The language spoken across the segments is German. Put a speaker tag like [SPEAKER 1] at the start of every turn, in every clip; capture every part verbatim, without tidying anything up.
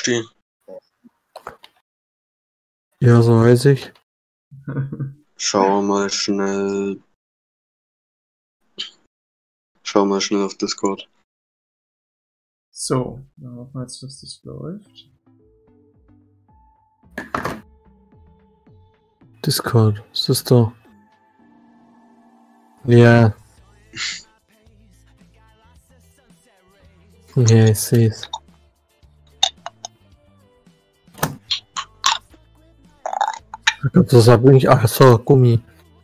[SPEAKER 1] Basti?
[SPEAKER 2] Ja, so weiß ich.
[SPEAKER 1] Schau mal schnell. Schau mal schnell auf Discord.
[SPEAKER 3] So, dann hoffen wir jetzt, dass das läuft.
[SPEAKER 2] Discord, ist das da? Ja. Ja, ich sehe es. Das hat mich. Ach so, Gummi.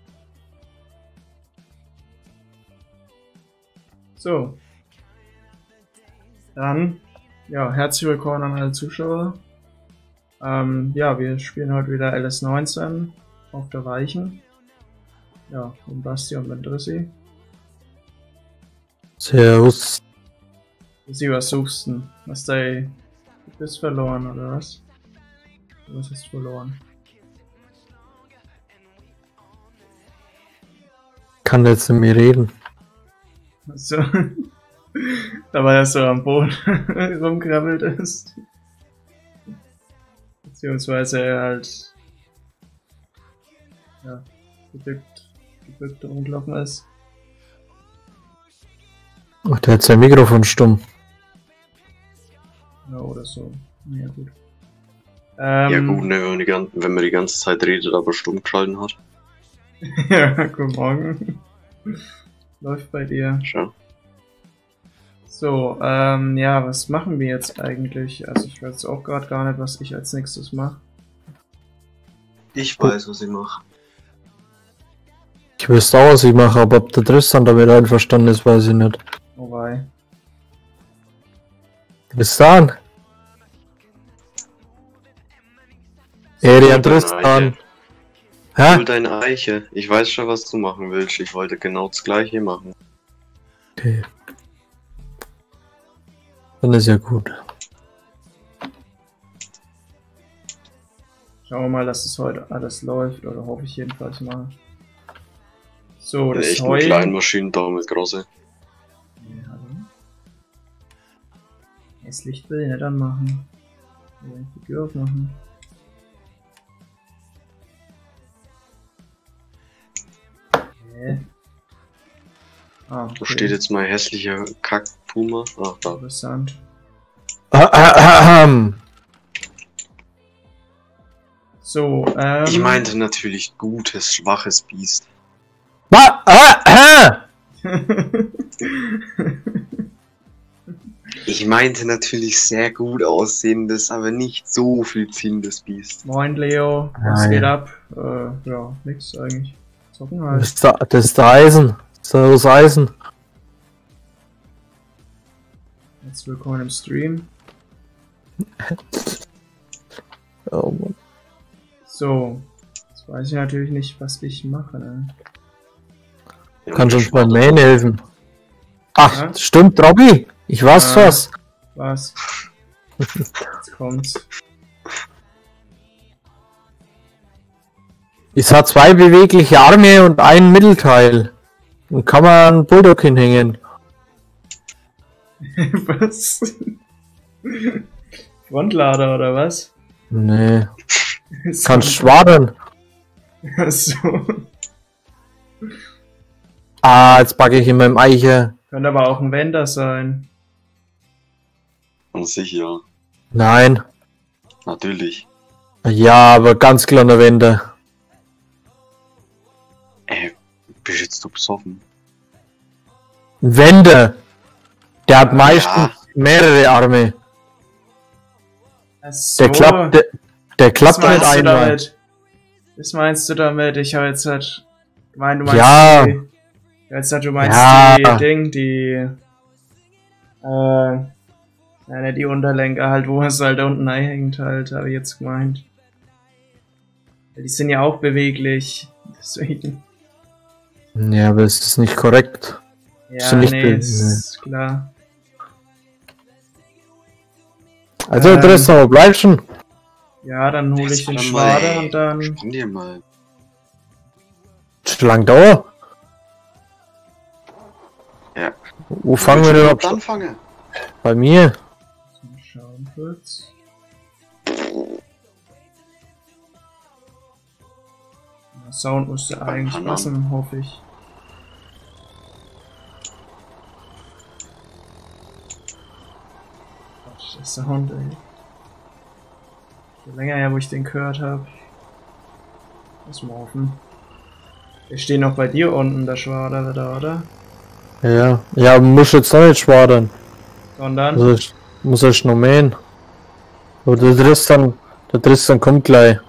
[SPEAKER 3] So. Dann, ja, herzlich willkommen an alle Zuschauer. Ähm, ja, wir spielen heute wieder L S neunzehn auf der Weichen. Ja, mit Basti und mit Drissi.
[SPEAKER 2] Servus.
[SPEAKER 3] Drissi, was suchst du denn? Hast du, du bist verloren, oder was? Was hast du verloren?
[SPEAKER 2] Kann jetzt mit mir reden.
[SPEAKER 3] So. Da war er so am Boden rumkrabbelt ist. Beziehungsweise er halt ja, gebückt, gebückt rumgelaufen ist.
[SPEAKER 2] Ach, der hat sein Mikrofon stumm.
[SPEAKER 3] Ja, oder so. Ja, gut. Ähm,
[SPEAKER 1] Ja gut, ne, wenn man, die ganze, wenn man die ganze Zeit redet, aber stumm geschalten hat.
[SPEAKER 3] Ja, guten Morgen. Läuft bei dir.
[SPEAKER 1] Schau.
[SPEAKER 3] So, ähm, ja, was machen wir jetzt eigentlich? Also ich weiß auch gerade gar nicht, was ich als nächstes mache.
[SPEAKER 1] Ich weiß, was ich mache.
[SPEAKER 2] Ich wüsste auch, was ich mache, aber ob der Tristan damit einverstanden ist, weiß ich nicht.
[SPEAKER 3] Wobei.
[SPEAKER 2] Tristan? Eri an Tristan. Hä?
[SPEAKER 1] Hol deine Eiche. Ich weiß schon, was du machen willst. Ich wollte genau das gleiche machen.
[SPEAKER 2] Okay. Dann ist ja gut.
[SPEAKER 3] Schauen wir mal, dass es heute alles läuft, oder hoffe ich jedenfalls mal. So,
[SPEAKER 1] Ja,
[SPEAKER 3] das
[SPEAKER 1] echt eine kleine Maschine da mit große.
[SPEAKER 3] Ja, hallo. Das Licht will ich nicht anmachen. Ich will die Tür aufmachen. Okay. Ah, okay.
[SPEAKER 1] Wo steht jetzt mein hässlicher Kack-Puma? Ach, da.
[SPEAKER 3] Interessant. So, ähm...
[SPEAKER 1] Ich meinte natürlich gutes, schwaches Biest.
[SPEAKER 2] Was?
[SPEAKER 1] Ich meinte natürlich sehr gut aussehendes, aber nicht so viel ziehendes Biest.
[SPEAKER 3] Moin Leo, was
[SPEAKER 2] Hi.
[SPEAKER 3] geht ab? Äh, ja, nix eigentlich. Zocken
[SPEAKER 2] Das
[SPEAKER 3] halt.
[SPEAKER 2] ist der, das ist der Eisen. Das ist das Eisen.
[SPEAKER 3] Jetzt willkommen im Stream.
[SPEAKER 2] Oh Mann.
[SPEAKER 3] So, jetzt weiß ich natürlich nicht, was ich mache. Ne?
[SPEAKER 1] Ja,
[SPEAKER 2] Kannst du uns beim
[SPEAKER 1] Schwache-
[SPEAKER 2] Main helfen? Ach,
[SPEAKER 3] Ja?
[SPEAKER 2] stimmt, Robby. Ich weiß
[SPEAKER 3] Ja.
[SPEAKER 2] was.
[SPEAKER 3] Was? Jetzt kommt's.
[SPEAKER 2] Es hat zwei bewegliche Arme und ein Mittelteil. Und kann man einen Bulldog hinhängen.
[SPEAKER 3] Was? Frontlader oder was?
[SPEAKER 2] Nee.
[SPEAKER 3] So.
[SPEAKER 2] Kannst schwadern.
[SPEAKER 3] So.
[SPEAKER 2] Ah, jetzt packe ich in meinem Eiche.
[SPEAKER 3] Könnte aber auch ein Wender sein.
[SPEAKER 1] An sich ja.
[SPEAKER 2] Nein.
[SPEAKER 1] Natürlich.
[SPEAKER 2] Ja, aber ganz kleiner Wände.
[SPEAKER 1] Ey, bist jetzt du besoffen?
[SPEAKER 2] Wände. Der hat
[SPEAKER 1] Ja.
[SPEAKER 2] meistens mehrere Arme.
[SPEAKER 3] Ach so.
[SPEAKER 2] Der klappt, der, der
[SPEAKER 3] Was
[SPEAKER 2] klappt nicht
[SPEAKER 3] meinst du
[SPEAKER 2] einmal.
[SPEAKER 3] damit? Was meinst du damit? Ich habe jetzt halt gemeint, du meinst
[SPEAKER 2] Ja.
[SPEAKER 3] die, jetzt halt, du meinst
[SPEAKER 2] Ja.
[SPEAKER 3] die Ding, die äh, ja, nicht die Unterlenker halt, wo es halt da unten einhängt halt, habe ich jetzt gemeint. Ja, die sind ja auch beweglich, deswegen.
[SPEAKER 2] Ja, aber es ist nicht korrekt.
[SPEAKER 3] Ja,
[SPEAKER 2] du nicht
[SPEAKER 3] nee,
[SPEAKER 2] be-
[SPEAKER 3] ist klar.
[SPEAKER 2] Also,
[SPEAKER 3] Ähm.
[SPEAKER 2] Tristan, wo bleibst du denn?
[SPEAKER 3] Ja, dann hole ich
[SPEAKER 1] Jetzt
[SPEAKER 3] den
[SPEAKER 1] warte mal,
[SPEAKER 3] Schwader
[SPEAKER 1] ey.
[SPEAKER 3] und dann...
[SPEAKER 1] Spann dir mal.
[SPEAKER 2] Schon lang dauer?
[SPEAKER 1] Ja.
[SPEAKER 2] Wo fangen wir denn
[SPEAKER 1] Willst du
[SPEAKER 2] ab?
[SPEAKER 1] anfangen?
[SPEAKER 2] Bei mir?
[SPEAKER 3] Mal schauen kurz. Der Sound müsste eigentlich passen, hoffe ich. Quatsch, der Sound, ey. Je länger her, wo ich den gehört habe. Muss mal hoffen. Wir stehen noch bei dir unten, der Schwader da, oder?
[SPEAKER 2] Ja, ja, muss jetzt noch nicht schwadern.
[SPEAKER 3] Sondern?
[SPEAKER 2] Muss ich, muss ich noch mähen. Aber der Tristan, der Tristan kommt gleich.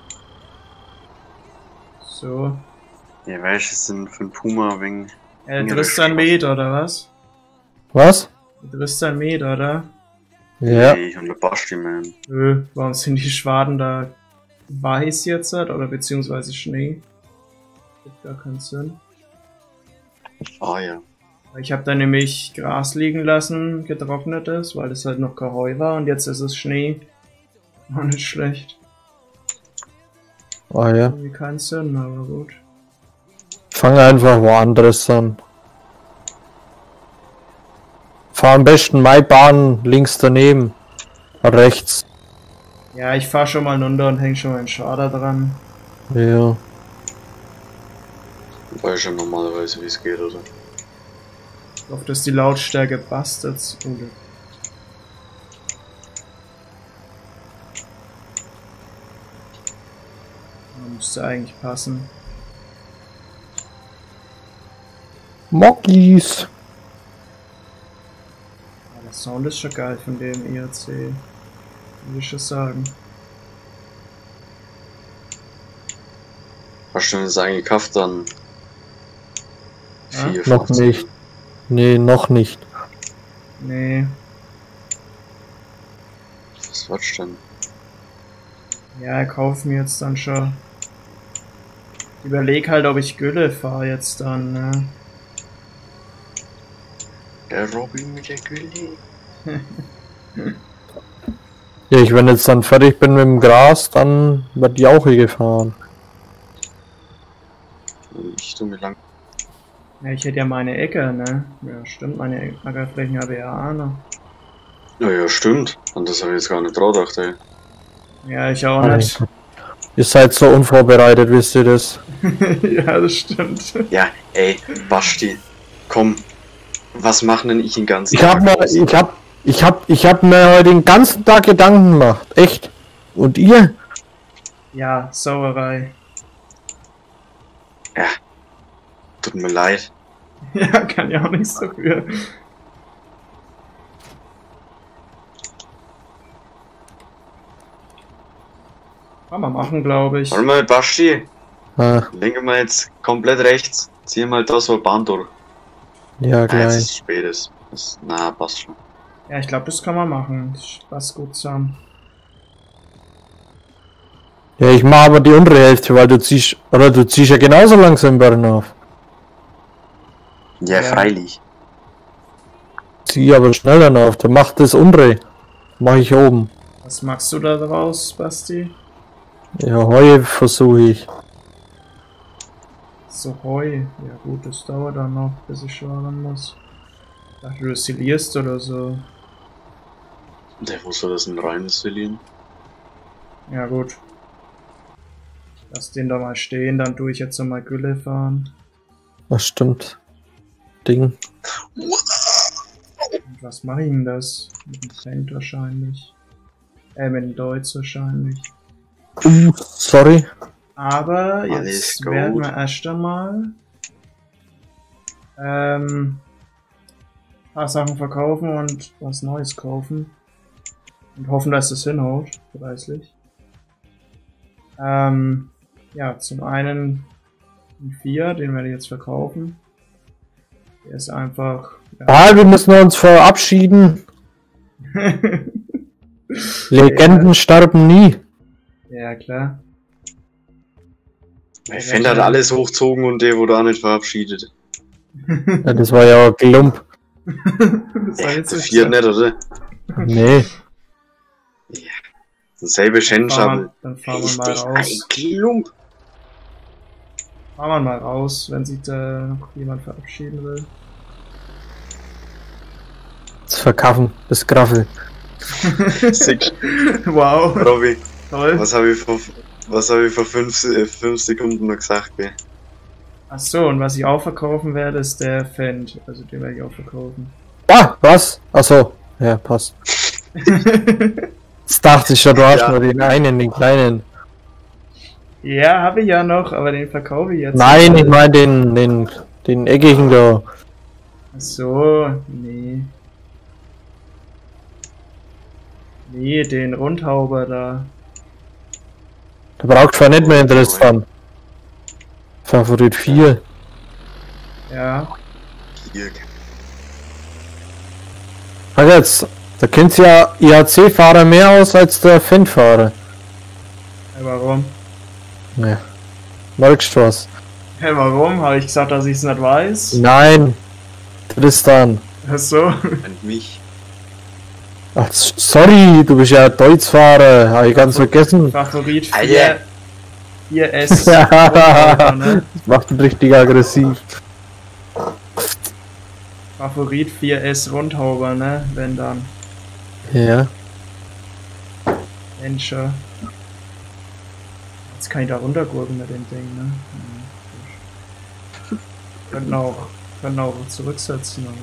[SPEAKER 3] So.
[SPEAKER 1] Ja, weißt du, es sind für den Puma wegen.
[SPEAKER 3] Äh, Tristan mäht, oder was?
[SPEAKER 2] Was?
[SPEAKER 3] Tristan mäht, oder?
[SPEAKER 2] Ja.
[SPEAKER 1] Nee, ich und der Basti, man.
[SPEAKER 3] Öh, warum sind die Schwaden da weiß jetzt, oder beziehungsweise Schnee? Gibt gar keinen Sinn.
[SPEAKER 1] Ah ja.
[SPEAKER 3] Ich habe da nämlich Gras liegen lassen, getrocknetes, weil es halt noch kein Heu war und jetzt ist es Schnee. Auch nicht schlecht.
[SPEAKER 2] Ah ja.
[SPEAKER 3] Irgendwie keinen Sinn, aber gut.
[SPEAKER 2] Fang einfach woanders an. Fahr am besten Maibahn links daneben. Rechts.
[SPEAKER 3] Ja, ich fahr schon mal runter und häng schon mal einen Schader dran.
[SPEAKER 2] Ja.
[SPEAKER 1] Du weißt ja normalerweise, wie es geht, oder?
[SPEAKER 3] Ich hoffe, dass die Lautstärke passt jetzt. Oh, müsste eigentlich passen.
[SPEAKER 2] Mockis.
[SPEAKER 3] Ja, der Sound ist schon geil von dem I A C. Würde ich schon sagen.
[SPEAKER 1] Hast du denn das eingekauft dann?
[SPEAKER 3] Ja?
[SPEAKER 2] Noch nicht. Nee, noch nicht.
[SPEAKER 3] Nee.
[SPEAKER 1] Was watsch denn?
[SPEAKER 3] Ja, kauf mir jetzt dann schon. Ich überleg halt, ob ich Gülle fahre jetzt dann, ne?
[SPEAKER 1] Der Robin mit der Gülle.
[SPEAKER 2] Ja, ich wenn jetzt dann fertig bin mit dem Gras, dann wird die auch hier gefahren.
[SPEAKER 1] Ich tu mir lang.
[SPEAKER 3] Ja, ich hätte ja meine Ecke, ne? Ja, stimmt, meine Ackerflächen habe ich ja auch noch.
[SPEAKER 1] Ja, ja, stimmt. Und das habe ich jetzt gar nicht drauf gedacht, ey.
[SPEAKER 3] Ja, ich auch nicht.
[SPEAKER 2] Ihr seid so unvorbereitet, wisst ihr das?
[SPEAKER 3] Ja, das stimmt.
[SPEAKER 1] Ja, ey, Basti, komm. Was machen denn ich den ganzen
[SPEAKER 2] Ich hab
[SPEAKER 1] Tag?
[SPEAKER 2] mir, ich hab, ich hab, ich hab mir heute den ganzen Tag Gedanken gemacht. Echt? Und ihr?
[SPEAKER 3] Ja, Sauerei.
[SPEAKER 1] Ja. Tut mir leid.
[SPEAKER 3] Ja, kann ja auch nichts dafür. Kann man machen, glaube ich.
[SPEAKER 1] Warte mal, Basti.
[SPEAKER 2] Ah,
[SPEAKER 1] Lenke mal jetzt komplett rechts. Zieh mal da so eine Bahn durch.
[SPEAKER 2] ja,
[SPEAKER 1] Ah, jetzt ist
[SPEAKER 2] gleich.
[SPEAKER 1] es spät. Ist. Das, na, passt schon.
[SPEAKER 3] Ja, ich glaube, das kann man machen. Das passt gut zusammen.
[SPEAKER 2] Ja, ich mach aber die untere Hälfte, weil du ziehst, oder du ziehst ja genauso langsam Bären auf.
[SPEAKER 1] Ja,
[SPEAKER 3] Ja.
[SPEAKER 1] freilich.
[SPEAKER 2] Zieh aber schneller auf, dann mach das untere. Mach ich oben.
[SPEAKER 3] Was machst du da draus, Basti?
[SPEAKER 2] Ja, Heu versuche ich.
[SPEAKER 3] So Heu. Ja gut, das dauert dann noch, bis ich schwaden muss. Ich dachte, du silierst oder so.
[SPEAKER 1] Der, wo soll das denn rein installieren?
[SPEAKER 3] Ja gut. Lass den da mal stehen, dann tue ich jetzt noch mal Gülle fahren.
[SPEAKER 2] Das stimmt. Ding.
[SPEAKER 3] Und was mache ich denn das? Mit dem Paint wahrscheinlich. Äh, mit dem Deutsch wahrscheinlich.
[SPEAKER 2] Uh, sorry.
[SPEAKER 3] Aber
[SPEAKER 1] Alles
[SPEAKER 3] jetzt
[SPEAKER 1] gut.
[SPEAKER 3] werden wir erst einmal ähm, ein paar Sachen verkaufen und was Neues kaufen. Und hoffen, dass das hinhaut, preislich. Ähm, ja, zum einen ein Fiat, den werde ich jetzt verkaufen. Der ist einfach... Ja,
[SPEAKER 2] Ah, wir müssen uns verabschieden. Legenden sterben nie.
[SPEAKER 3] ja klar.
[SPEAKER 1] Ich Fan hat alles hochzogen und der wurde auch nicht verabschiedet.
[SPEAKER 2] Ja, das war ja auch Glump.
[SPEAKER 3] Das war
[SPEAKER 1] Ja,
[SPEAKER 3] jetzt
[SPEAKER 1] der
[SPEAKER 3] nicht
[SPEAKER 1] vier
[SPEAKER 3] so.
[SPEAKER 1] nicht, oder?
[SPEAKER 2] Nee.
[SPEAKER 1] Dasselbe
[SPEAKER 3] Fahren
[SPEAKER 1] Schenschabel.
[SPEAKER 3] wir- Dann fahren wir mal
[SPEAKER 1] Richtig ein
[SPEAKER 3] raus.
[SPEAKER 1] Klump.
[SPEAKER 3] Fahren wir mal raus, wenn sich da noch jemand verabschieden will.
[SPEAKER 2] Das Verkaufen, das Graffel.
[SPEAKER 1] Sick.
[SPEAKER 3] Wow,
[SPEAKER 1] Robby,
[SPEAKER 3] toll.
[SPEAKER 1] was habe ich vor, was habe ich vor fünf, äh, fünf Sekunden noch gesagt, gell?
[SPEAKER 3] Achso, und was ich auch verkaufen werde, ist der Fend. Also den werde ich auch verkaufen.
[SPEAKER 2] Ah, was? Achso, ja, passt. Das dachte ich schon, du hast
[SPEAKER 1] Ja.
[SPEAKER 2] nur den einen, den kleinen.
[SPEAKER 3] Ja, habe ich ja noch, aber den verkaufe ich jetzt.
[SPEAKER 2] Nein, ich meine den, den, den eckigen da.
[SPEAKER 3] Achso, nee. Nee, den Rundhauber da.
[SPEAKER 2] Da braucht man nicht mehr interessant. Favorit vier.
[SPEAKER 3] Ja.
[SPEAKER 1] Hier.
[SPEAKER 2] Sag jetzt, da kennt ja I A C-Fahrer mehr aus als der Fendt-Fahrer.
[SPEAKER 3] Ja, warum?
[SPEAKER 2] Ja. Merkst du was?
[SPEAKER 3] Hä, warum? Habe ich gesagt, dass ich es nicht weiß?
[SPEAKER 2] Nein. Tristan.
[SPEAKER 3] Achso.
[SPEAKER 1] Und mich.
[SPEAKER 2] Ach, sorry, du bist ja Deutschfahrer. Habe ich ganz vergessen.
[SPEAKER 3] Favorit
[SPEAKER 1] Alter.
[SPEAKER 3] vier S.
[SPEAKER 2] Ja.
[SPEAKER 3] Rundhauber, ne?
[SPEAKER 2] Das macht ihn richtig aggressiv.
[SPEAKER 3] Favorit vier S Rundhauber, ne? Wenn dann.
[SPEAKER 2] Ja.
[SPEAKER 3] Venture. Jetzt kann ich da runtergurken mit dem Ding, ne? Hm. Könnten auch, könnten auch zurücksetzen, aber.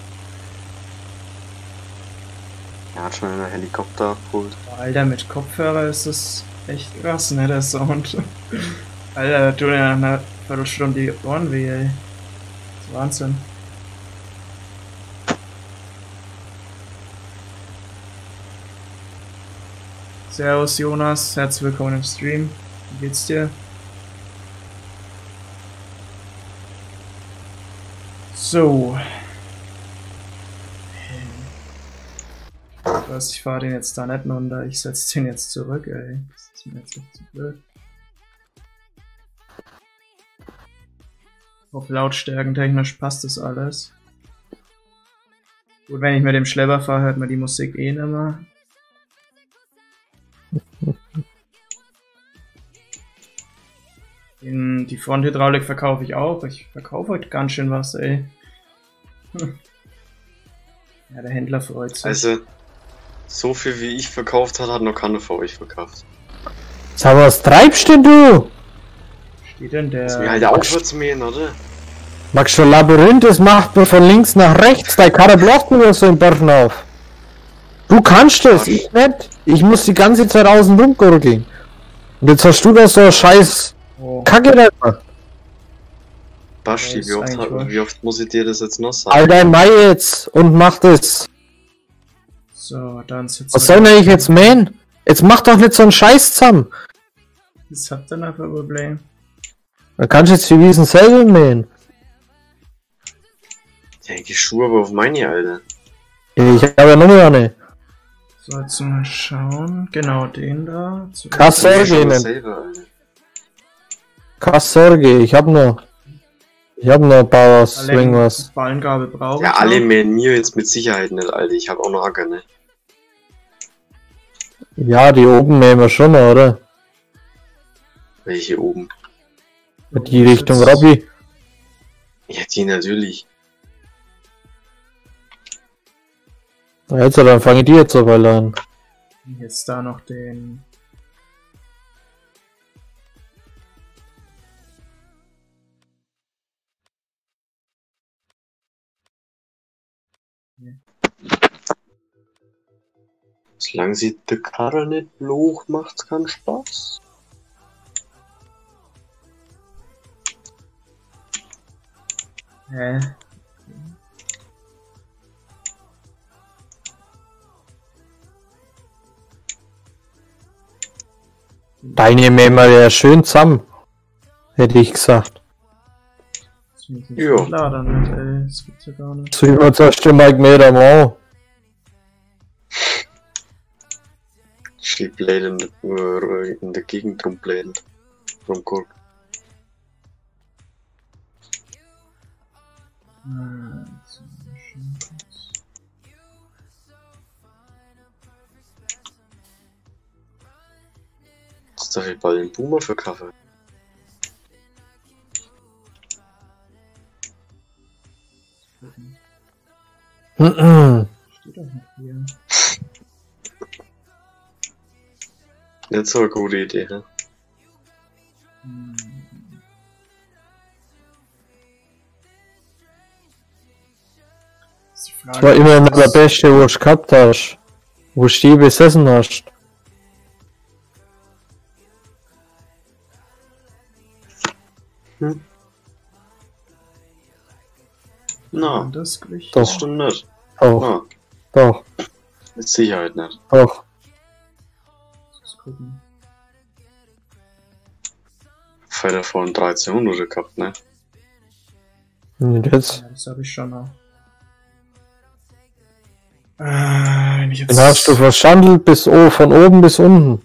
[SPEAKER 1] Er hat schon einen Helikopter abgeholt.
[SPEAKER 3] Alter, mit Kopfhörer ist das echt krass, ne, der Sound. Alter, da tun ja nach einer Viertelstunde die Ohren weh, ey. Das ist Wahnsinn. Servus Jonas, herzlich willkommen im Stream. Wie geht's dir? So. Was, ich fahre den jetzt da nicht runter, ich setze den jetzt zurück, ey. Das ist mir jetzt echt zu blöd. Auf Lautstärken technisch passt das alles. Gut, wenn ich mit dem Schlepper fahre, hört man die Musik eh nicht mehr. In die Fronthydraulik verkaufe ich auch. Ich verkaufe heute ganz schön was, ey. Hm. Ja, der Händler freut sich.
[SPEAKER 1] Also, so viel wie ich verkauft hat, hat noch keiner vor euch verkauft.
[SPEAKER 2] Sag, was treibst denn du?
[SPEAKER 3] Steht denn der...
[SPEAKER 1] Das ist mir halt auch schon zu mähen, oder?
[SPEAKER 2] Magst du Labyrinth, das macht mir von links nach rechts, dein Karre blockt mir so im Bergen auf. Du kannst das, ich nicht. Ich muss die ganze Zeit außen rumgurgeln. Und jetzt hast du da so eine scheiß
[SPEAKER 3] Oh.
[SPEAKER 2] Kacke da gemacht.
[SPEAKER 1] Basti,
[SPEAKER 3] Ja, ist
[SPEAKER 1] wie oft,
[SPEAKER 3] eigentlich
[SPEAKER 1] hat-
[SPEAKER 3] wurscht.
[SPEAKER 1] wie oft muss ich dir das jetzt noch sagen?
[SPEAKER 2] All dein Mai jetzt und mach das.
[SPEAKER 3] So, dann sitzt
[SPEAKER 2] Was soll denn ich jetzt mähen? Jetzt mach doch nicht so einen Scheiß zusammen.
[SPEAKER 3] Was habt ihr noch für ein Problem?
[SPEAKER 2] Dann kannst du jetzt die Wiesen selber mähen.
[SPEAKER 1] Ja, ich schuhe aber auf meine, Alter.
[SPEAKER 2] Ich habe ja noch eine.
[SPEAKER 3] So, jetzt mal schauen. Genau, den da. Zuerst-
[SPEAKER 2] Krass.
[SPEAKER 1] Ich
[SPEAKER 2] Sorge,
[SPEAKER 1] schuhe
[SPEAKER 2] Ihnen.
[SPEAKER 1] selber, Alter.
[SPEAKER 2] Keine Sorge, ich hab noch. Ich hab noch ein paar was,
[SPEAKER 3] Alle
[SPEAKER 2] irgendwas.
[SPEAKER 3] Ballengabel brauche
[SPEAKER 1] Ja,
[SPEAKER 3] ich
[SPEAKER 1] alle
[SPEAKER 3] noch.
[SPEAKER 1] mähen mir jetzt mit Sicherheit nicht, Alter. Ich hab auch noch Acker, ne?
[SPEAKER 2] Ja, die oben mähen wir schon, oder?
[SPEAKER 1] Welche oben?
[SPEAKER 2] Die Richtung
[SPEAKER 3] Jetzt-
[SPEAKER 2] Robby.
[SPEAKER 1] Ja, die natürlich.
[SPEAKER 2] Na jetzt, dann fange ich die jetzt aber an.
[SPEAKER 3] Jetzt da noch den.
[SPEAKER 1] Solange sie die Karre nicht hoch macht, keinen Spaß.
[SPEAKER 3] Hä?
[SPEAKER 2] Deine mähen wir ja schön zusammen. Hätte ich gesagt.
[SPEAKER 3] Das ist nicht
[SPEAKER 1] Ja.
[SPEAKER 3] klar damit, ey. Das gibt's ja gar nicht.
[SPEAKER 2] So wie wir zuerst mal gemäht haben auch.
[SPEAKER 1] Schleppläden in, der- äh, in der Gegend rumbläden. Rumgucken.
[SPEAKER 3] Hm, so, schön kurz.
[SPEAKER 1] Jetzt darf ich bald den Boomer verkaufen.
[SPEAKER 2] Mhm.
[SPEAKER 3] Steht doch noch hier.
[SPEAKER 1] Nicht so eine gute Idee, ne?
[SPEAKER 3] Hm. Das ist die Frage,
[SPEAKER 2] Das war immer noch der
[SPEAKER 3] was-
[SPEAKER 2] Beste, wo du gehabt hast. Wo du die besessen hast.
[SPEAKER 1] Hm? Na,
[SPEAKER 3] Und das Gewicht.
[SPEAKER 1] das
[SPEAKER 2] Doch.
[SPEAKER 1] stimmt nicht.
[SPEAKER 2] Doch,
[SPEAKER 1] Na,
[SPEAKER 2] doch,
[SPEAKER 1] mit Sicherheit nicht.
[SPEAKER 2] doch.
[SPEAKER 3] Muss gucken.
[SPEAKER 1] Weil er vorhin dreizehnhundert gehabt, ne?
[SPEAKER 2] Und jetzt?
[SPEAKER 3] Ja, das habe ich schon noch. Äh, wenn ich jetzt...
[SPEAKER 2] Den hast du verschandelt bis oh, von oben bis unten.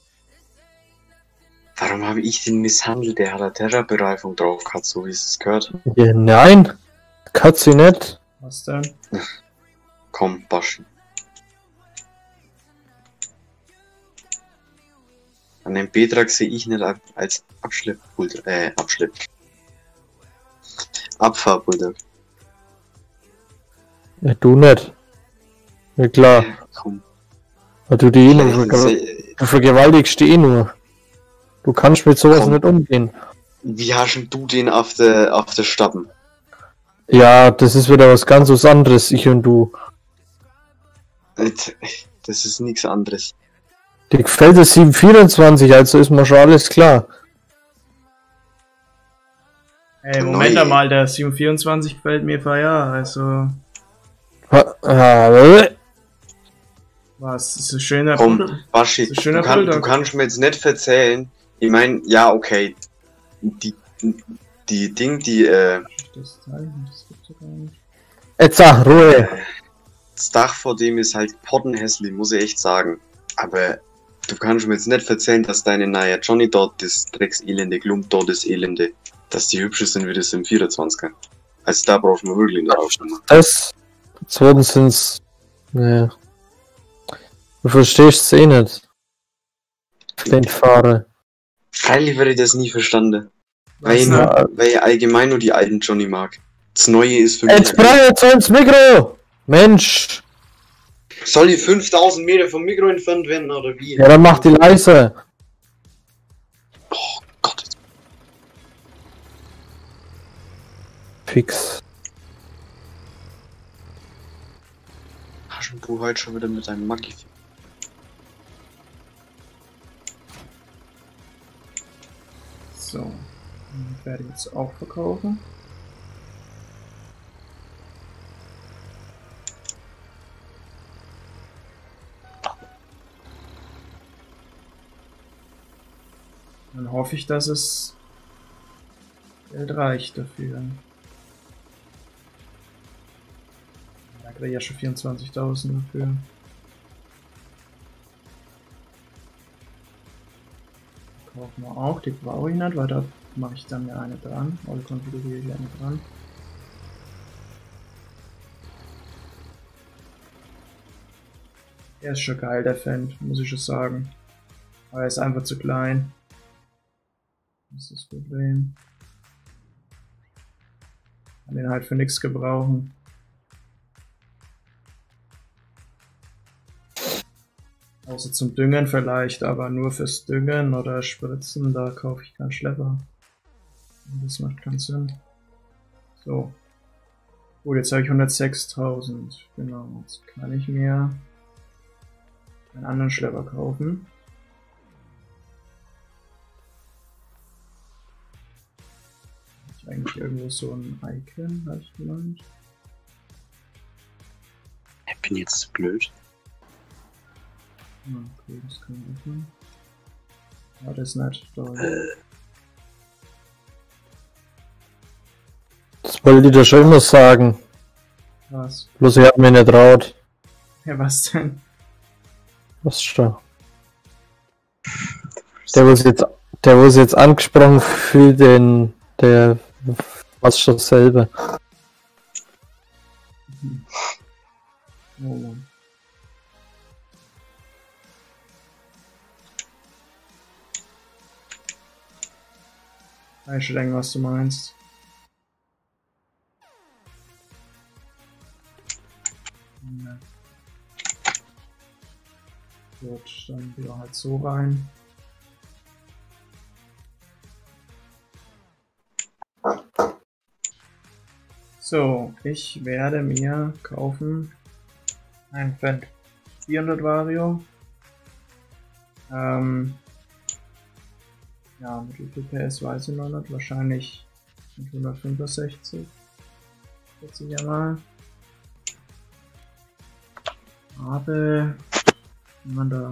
[SPEAKER 1] Warum habe ich den misshandelt? Der hat eine Terra-Bereifung drauf gehabt, so wie es gehört.
[SPEAKER 2] Ja, nein, kann sie nicht.
[SPEAKER 3] Was denn?
[SPEAKER 1] Komm, Baschen. An dem Betrag sehe ich nicht ab- als Abschleppbulldog, äh, Abschlepp. Abfahrbulldog.
[SPEAKER 2] Ja, du nicht. Ja klar,
[SPEAKER 1] Komm.
[SPEAKER 2] weil du die eh nur
[SPEAKER 1] Vielleicht
[SPEAKER 2] verge
[SPEAKER 1] se-
[SPEAKER 2] du vergewaltigst die eh nur. Du kannst mit sowas
[SPEAKER 1] Komm.
[SPEAKER 2] nicht umgehen.
[SPEAKER 1] Wie hast denn du den auf der, auf der Stappen?
[SPEAKER 2] Ja, das ist wieder was ganz was anderes, ich und du.
[SPEAKER 1] Das ist nichts anderes.
[SPEAKER 2] Dir gefällt das sieben vierundzwanzig, also ist mir schon alles klar.
[SPEAKER 3] Ey, Moment
[SPEAKER 1] Neu.
[SPEAKER 3] mal, der sieben vierundzwanzig gefällt mir ja, also...
[SPEAKER 2] Ha- ah,
[SPEAKER 3] Was? Das ist ein schöner
[SPEAKER 1] Komm,
[SPEAKER 3] Pudel.
[SPEAKER 1] Baschi,
[SPEAKER 3] Das ist ein schöner
[SPEAKER 1] du, kann, du
[SPEAKER 3] Bulldog.
[SPEAKER 1] kannst mir jetzt nicht erzählen. Ich mein, ja, okay. Die, die Ding, die, äh,
[SPEAKER 3] Das Zeichen, das gibt's ja gar nicht.
[SPEAKER 2] Jetzt sag, Ruhe.
[SPEAKER 1] das Dach vor dem ist halt pottenhässlich, muss ich echt sagen. Aber du kannst mir jetzt nicht erzählen, dass deine neue Johnny dort das Dreckselende, Klump dort das Elende, dass die hübscher sind wie das im vierundzwanziger. Also da braucht man wirklich nicht aufnehmen.
[SPEAKER 2] Das. Zweitens sind's. Ne. Du verstehst es eh nicht. Den Fahrer.
[SPEAKER 1] Freilich werde ich das nie verstanden. Weil
[SPEAKER 3] Was
[SPEAKER 1] ich,
[SPEAKER 3] denn?
[SPEAKER 1] nur, weil ich allgemein nur die alten Johnny mag. Das Neue ist für mich...
[SPEAKER 2] Jetzt brauch jetzt ins Mikro! Mensch!
[SPEAKER 1] Soll ich fünftausend Meter vom Mikro entfernt werden, oder wie?
[SPEAKER 2] Ja, dann mach die leise.
[SPEAKER 1] Oh Gott.
[SPEAKER 2] Fix.
[SPEAKER 1] Hast du heute schon wieder mit deinem Maggi?
[SPEAKER 3] So. Ich werde jetzt auch verkaufen. Dann hoffe ich, dass es Geld reicht dafür. Da kriege ich ja schon vierundzwanzigtausend dafür. Kaufen wir auch, die brauche ich nicht, weil da mache ich dann ja eine dran. Oder konfiguriere ich eine dran. Er ist schon geil, der Fendt, muss ich schon sagen. Aber er ist einfach zu klein. Das ist das Problem. Kann den halt für nichts gebrauchen. Außer zum Düngen vielleicht, aber nur fürs Düngen oder Spritzen, da kaufe ich keinen Schlepper. Das macht keinen Sinn. So. Gut, jetzt habe ich hundertsechstausend. Genau, jetzt kann ich mir einen anderen Schlepper kaufen. Hab ich eigentlich irgendwo so ein Icon, habe ich gemeint?
[SPEAKER 1] Ich bin jetzt blöd.
[SPEAKER 3] Ah, okay, das kann ich öffnen. Ja, das ist nicht toll.
[SPEAKER 2] Das wollte ich dir schon immer sagen.
[SPEAKER 3] Was?
[SPEAKER 2] Bloß ich hab mir nicht traut.
[SPEAKER 3] Ja, was denn?
[SPEAKER 2] Was schon? Der was jetzt, der was jetzt angesprochen für den, der was schon selber.
[SPEAKER 3] Oh Mann. Weiß schon denken, was du meinst. Ja. Gut, dann wieder halt so rein. So, ich werde mir kaufen ein Fendt vierhundert Vario. Ähm, ja, mit wie viel P S weiß ich noch nicht. Wahrscheinlich mit hundertfünfundsechzig. Schätze ich ja mal. Aber wenn man da,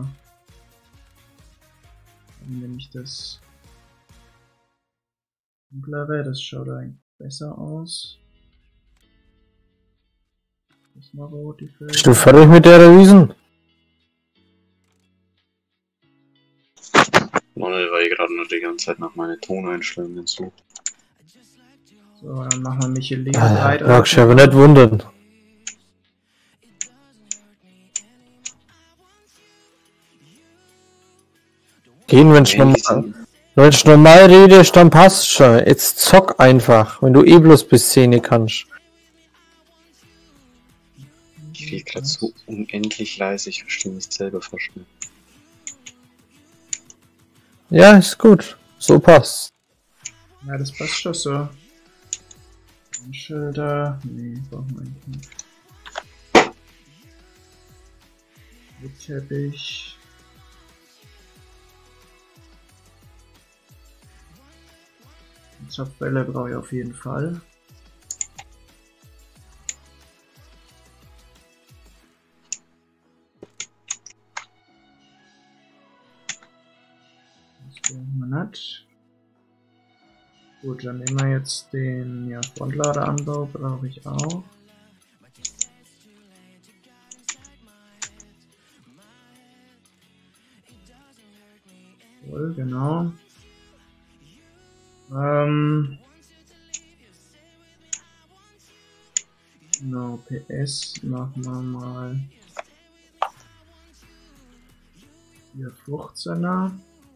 [SPEAKER 3] dann nehme ich das dunklere, das schaut eigentlich besser aus. Das ist mal rot, die Felder.
[SPEAKER 2] Bist du fertig mit der Wiesen?
[SPEAKER 1] Noch nicht, weil ich gerade noch die ganze Zeit nach meinen Toneinstellungen suche.
[SPEAKER 3] So, dann machen wir Michelin
[SPEAKER 2] Ah,
[SPEAKER 3] breit.
[SPEAKER 2] magst du aber nicht wundern. Gehen, wenn du normal, wenn du normal redest, dann passt schon. Jetzt zock einfach, wenn du eh bloß bis Szene kannst.
[SPEAKER 1] Ich rede gerade so unendlich leise, ich verstehe mich selber fast nicht.
[SPEAKER 2] Ja, ist gut. So passt.
[SPEAKER 3] Ja, das passt schon so. Schilder. Nee, brauchen wir eigentlich nicht. Mit Teppich. Zapfbälle brauche ich auf jeden Fall. Das brauchen wir nicht. Gut, dann nehmen wir jetzt den ja, Frontladeranbau, brauche ich auch. Cool, genau. Ähm, genau, P S machen wir mal hier fünfzehner.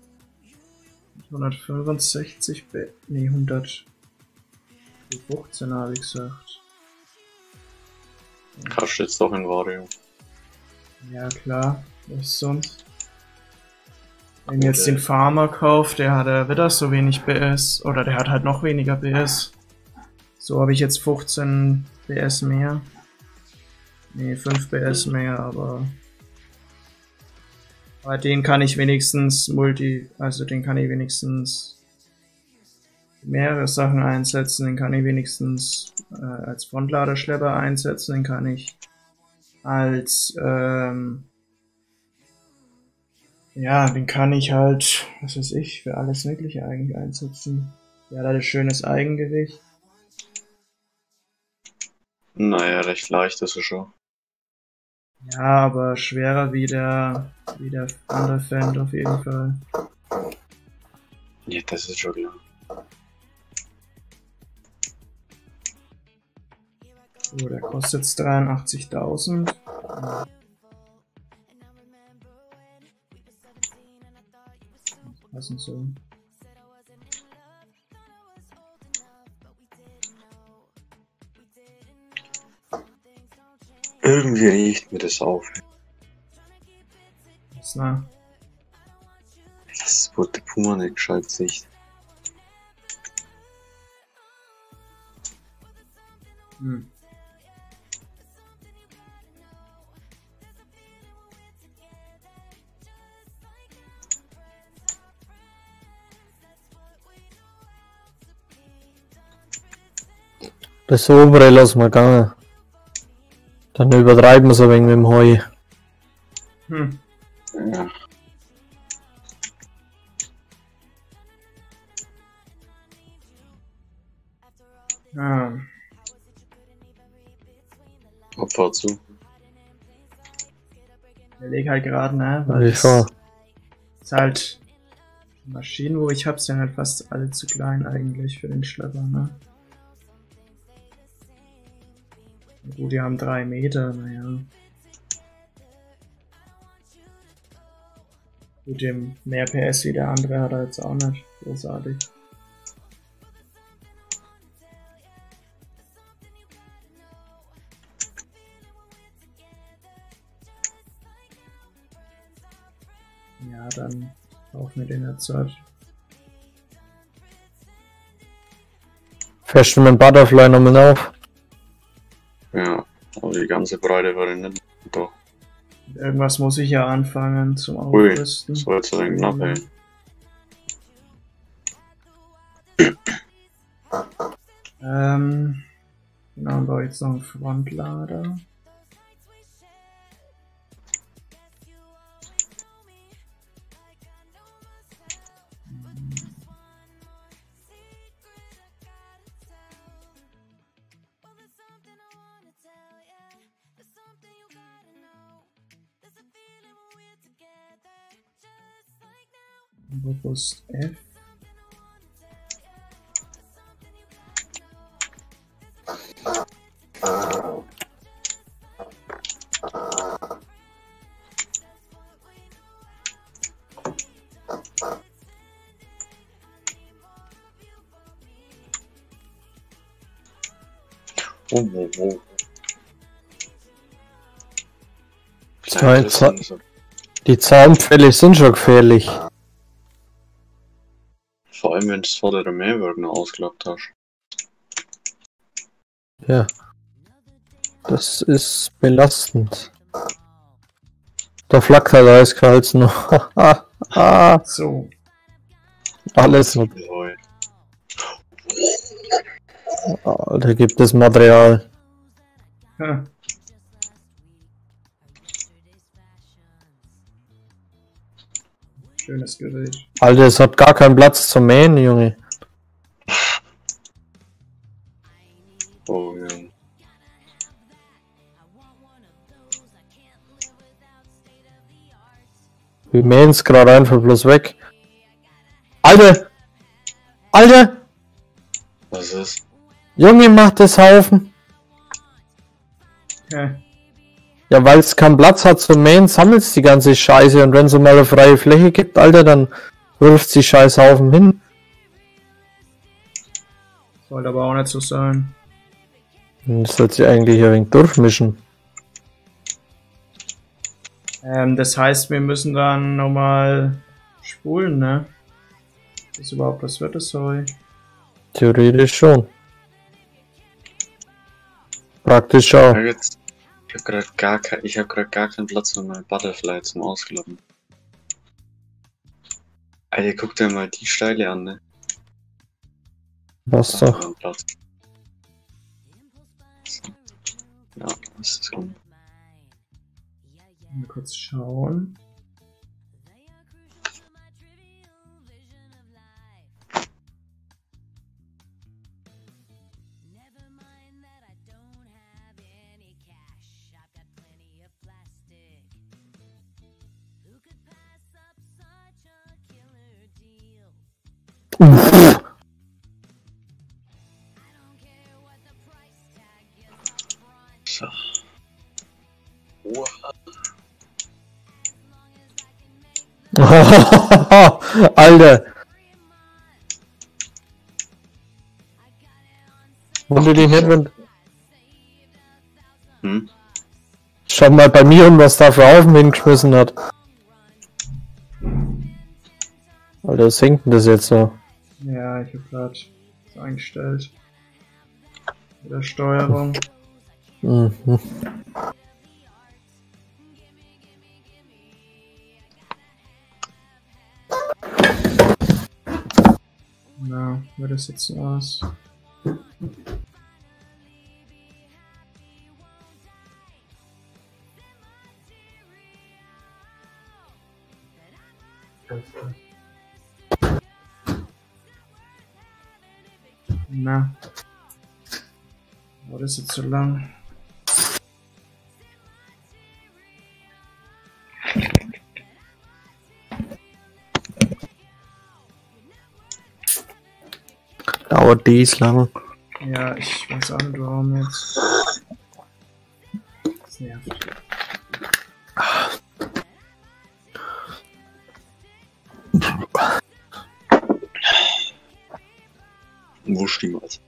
[SPEAKER 3] hundertfünfundsechzig, nee, hundert fünfzehn habe ich gesagt.
[SPEAKER 1] Kannst du jetzt doch in Vario.
[SPEAKER 3] Ja klar, was sonst? Wenn jetzt den Farmer kauft, der hat ja wieder so wenig P S, oder der hat halt noch weniger P S. So habe ich jetzt fünfzehn P S mehr. Ne, fünf P S mehr, aber bei den kann ich wenigstens Multi, also den kann ich wenigstens mehrere Sachen einsetzen, den kann ich wenigstens äh, als Frontladerschlepper einsetzen, den kann ich als, ähm, ja, den kann ich halt, was weiß ich, für alles Mögliche eigentlich einsetzen. Der hat halt ein schönes Eigengewicht.
[SPEAKER 1] Naja, recht leicht ist es schon.
[SPEAKER 3] Ja, aber schwerer wie der, wie der andere Fendt auf jeden Fall.
[SPEAKER 1] Ja, das ist schon klar.
[SPEAKER 3] So, der kostet jetzt dreiundachtzigtausend. Passen so.
[SPEAKER 1] Irgendwie riecht mir das auf.
[SPEAKER 3] Was, na?
[SPEAKER 1] Das wurde Puma nicht gescheit Sicht.
[SPEAKER 3] Hm.
[SPEAKER 2] Das obere lassen wir gehen. Dann übertreiben wir so ein wenig mit dem Heu.
[SPEAKER 3] Hm.
[SPEAKER 1] Ja.
[SPEAKER 3] Ah.
[SPEAKER 1] Opfer zu.
[SPEAKER 3] Ich leg halt gerade, ne?
[SPEAKER 2] Weil ich vor.
[SPEAKER 3] Ist halt Maschinen, wo ich hab, sind halt fast alle zu klein eigentlich für den Schlepper, ne? Gut, die haben drei Meter, naja. Gut, dem mehr P S wie der andere hat er jetzt auch nicht. Großartig. dann kaufen wir den jetzt halt.
[SPEAKER 2] Festen wir den Butterfly nochmal auf.
[SPEAKER 1] Ja, aber die ganze Breite war nicht. Doch.
[SPEAKER 3] Irgendwas muss ich ja anfangen zum
[SPEAKER 1] Ui,
[SPEAKER 3] Aufrüsten.
[SPEAKER 1] das war jetzt ein knapp, ey.
[SPEAKER 3] Ähm, genau, und da jetzt noch einen Frontlader. Robust F.
[SPEAKER 1] Oh, oh, oh.
[SPEAKER 2] Zwei, zwei, die Zaunpfähle sind schon gefährlich.
[SPEAKER 1] Vor allem, wenn du das vordere Mähwerk noch ausgelockt hast.
[SPEAKER 2] Ja. Das ist belastend. Der Flak hat eiskalt noch. Ah,
[SPEAKER 3] So.
[SPEAKER 2] alles noch.
[SPEAKER 1] Neu.
[SPEAKER 2] Alter, gibt es Material.
[SPEAKER 3] Ha. Schönes Gerät.
[SPEAKER 2] Alter, es hat gar keinen Platz zum Mähen, Junge.
[SPEAKER 1] Oh ja.
[SPEAKER 2] Wir mähen es gerade einfach bloß weg. Alter! Alter!
[SPEAKER 1] Was ist?
[SPEAKER 2] Junge, macht das Haufen.
[SPEAKER 3] Ja.
[SPEAKER 2] Ja, weil es keinen Platz hat zum Mähen, sammelt es die ganze Scheiße. Und wenn es mal eine freie Fläche gibt, Alter, dann wirft die Scheißhaufen hin.
[SPEAKER 3] Sollte aber auch nicht so sein.
[SPEAKER 2] Das sollte sich eigentlich ein wenig durchmischen.
[SPEAKER 3] Ähm, das heißt, wir müssen dann nochmal spulen, ne? Ist überhaupt was wird das soll?
[SPEAKER 2] Theoretisch schon. Praktisch
[SPEAKER 1] Ich
[SPEAKER 2] auch.
[SPEAKER 1] hab jetzt. Ich hab grad gar kein, ich hab grad gar keinen Platz für mein Butterfly zum Ausklappen. Alter, guck dir mal die Steile an, ne?
[SPEAKER 2] Was
[SPEAKER 1] Da
[SPEAKER 2] doch.
[SPEAKER 1] haben wir einen Platz. Ja, das ist gut.
[SPEAKER 3] Mal kurz schauen.
[SPEAKER 2] Uff.
[SPEAKER 1] So. Wow.
[SPEAKER 2] Alter. Wunder dich nicht, wenn...
[SPEAKER 1] Hm?
[SPEAKER 2] Schau mal bei mir um, was da für Haufen hingeschmissen hat. Alter, was hängt denn das jetzt so?
[SPEAKER 3] Ja, ich habe gerade das eingestellt. Mit der Steuerung.
[SPEAKER 2] Mhm.
[SPEAKER 3] Na, wird das jetzt so aus? Na. War das jetzt so lang?
[SPEAKER 2] Dauert dies lang.
[SPEAKER 3] Ja, ich weiß auch nicht warum jetzt. Das nervt.
[SPEAKER 1] Wo stimmt's?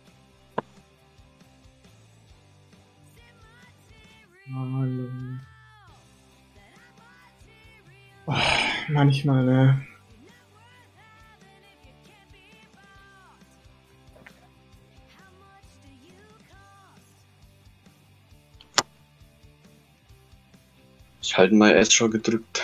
[SPEAKER 3] Hallo. Oh, Manchmal, ne?
[SPEAKER 1] Ich halte mal erst schon gedrückt.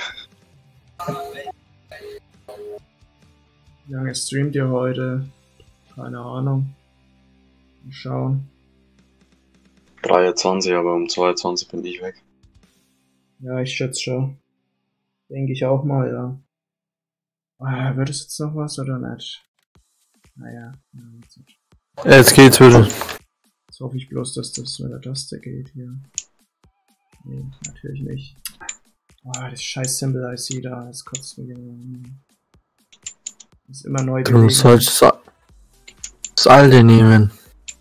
[SPEAKER 3] Wie lange streamt ihr heute? Keine Ahnung. Mal schauen.
[SPEAKER 1] dreiundzwanzig, aber um zweiundzwanzig bin ich weg.
[SPEAKER 3] Ja, ich schätze schon. Denke ich auch mal, ja. Ah, wird es jetzt noch was oder nicht? Naja, ja, jetzt,
[SPEAKER 2] Jetzt geht's wieder.
[SPEAKER 3] jetzt hoffe ich bloß, dass das mit der Taste geht hier. Nee, natürlich nicht. Ah, das scheiß Symbol I C da, das kotzt mich immer. Das ist immer neu
[SPEAKER 2] Du
[SPEAKER 3] bewegen.
[SPEAKER 2] sollst das, das alte nehmen.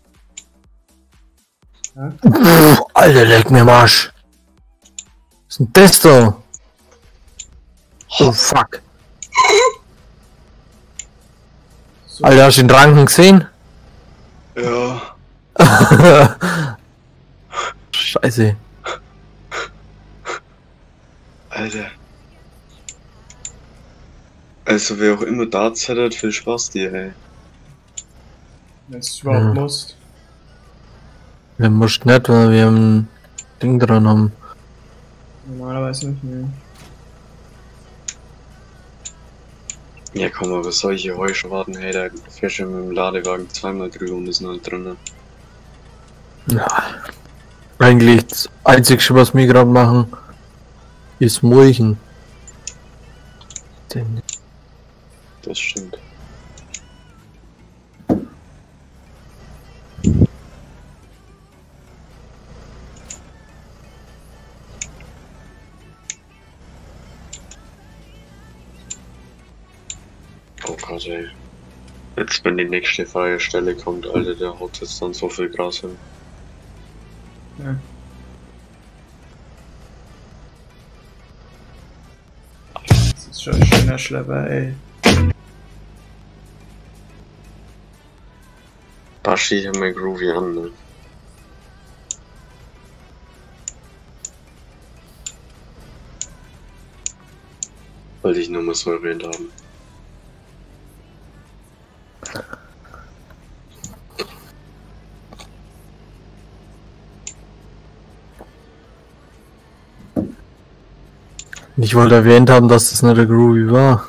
[SPEAKER 3] Ja?
[SPEAKER 2] Pff, Alter, leck mir am Arsch. Was ist denn das da? Oh fuck.
[SPEAKER 3] So,
[SPEAKER 2] Alter, hast du den Ranken gesehen?
[SPEAKER 1] Ja.
[SPEAKER 2] Scheiße.
[SPEAKER 1] Alter. Also wer auch immer Darts hat, viel Spaß dir, ey.
[SPEAKER 3] wenn du überhaupt
[SPEAKER 2] Ja.
[SPEAKER 3] musst.
[SPEAKER 2] Wir mussten nicht, weil wir ein Ding dran haben.
[SPEAKER 3] Normalerweise nicht, ne.
[SPEAKER 1] Ja komm, aber solche Heuschwaden, hey, da fährst du mit dem Ladewagen zweimal drüber und ist noch nicht drin.
[SPEAKER 2] Ja. Eigentlich das Einzige, was wir gerade machen, ist Mulchen. Den-
[SPEAKER 1] Das stimmt. Oh Gott, ey. Jetzt, wenn die nächste freie Stelle kommt, Alter, der haut jetzt dann so viel Gras hin.
[SPEAKER 3] Ja. Das ist schon ein schöner Schlepper, ey.
[SPEAKER 1] Baschi hat mein Groovy an, ne? Wollte ich nur mal so erwähnt haben.
[SPEAKER 2] Ich wollte erwähnt haben, dass das nicht der Groovy war.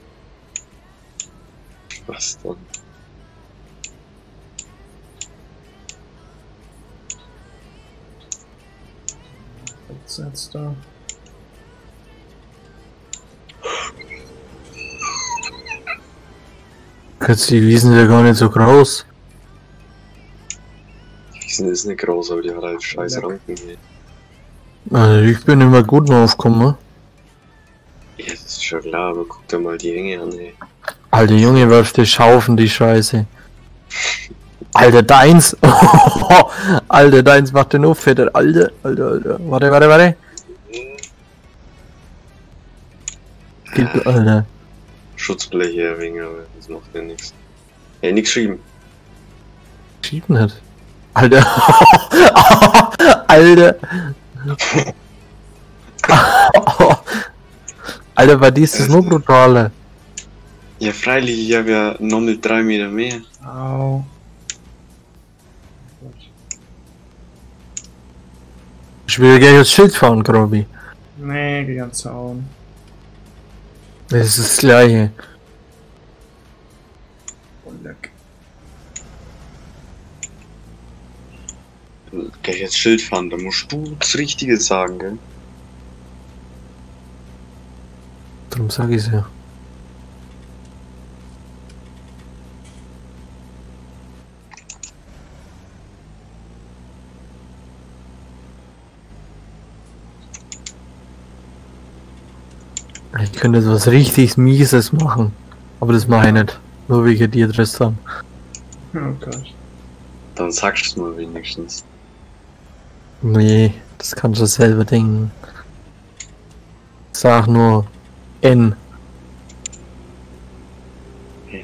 [SPEAKER 1] Was dann?
[SPEAKER 3] Was ist jetzt da?
[SPEAKER 2] Jetzt die Wiesen ja gar nicht so groß.
[SPEAKER 1] Die Wiesen ist nicht groß, aber die hat halt scheiß
[SPEAKER 3] Ja.
[SPEAKER 1] Ranken hier.
[SPEAKER 2] Also ich bin immer gut noch aufgekommen.
[SPEAKER 1] Ja, das ist schon klar, aber guck dir mal die Hänge an, ey.
[SPEAKER 2] Alter Junge, wirft die Schaufen, die Scheiße. Alter, deins! Alter, deins macht den auf, Alter, Alter, Alter, Alter. Warte, warte, warte. Gib, Alter.
[SPEAKER 1] Schutzbleche erwähnen, aber das macht ja nichts. Ey, nix schieben.
[SPEAKER 2] Schieb nicht. Alter. Alter. Alter, bei dir ist das nur brutaler.
[SPEAKER 1] Ja, freilich, ich hab ja nochmal drei Meter mehr.
[SPEAKER 3] Au.
[SPEAKER 2] Ich will gleich das Schild fahren, Grobi.
[SPEAKER 3] Nee, geh am Zaun.
[SPEAKER 2] Das ist das gleiche.
[SPEAKER 3] Oh, leck.
[SPEAKER 1] Gleich jetzt Schild fahren, da musst du das Richtige sagen, gell?
[SPEAKER 2] Darum sag ich's ja. Ich könnte jetzt was richtig Mieses machen. Aber das mache ich nicht. Nur wegen dir, Tristan.
[SPEAKER 3] Oh Gott.
[SPEAKER 1] Dann sagst du mal wenigstens.
[SPEAKER 2] Nee, das kannst du selber denken. Sag nur N.
[SPEAKER 1] Okay.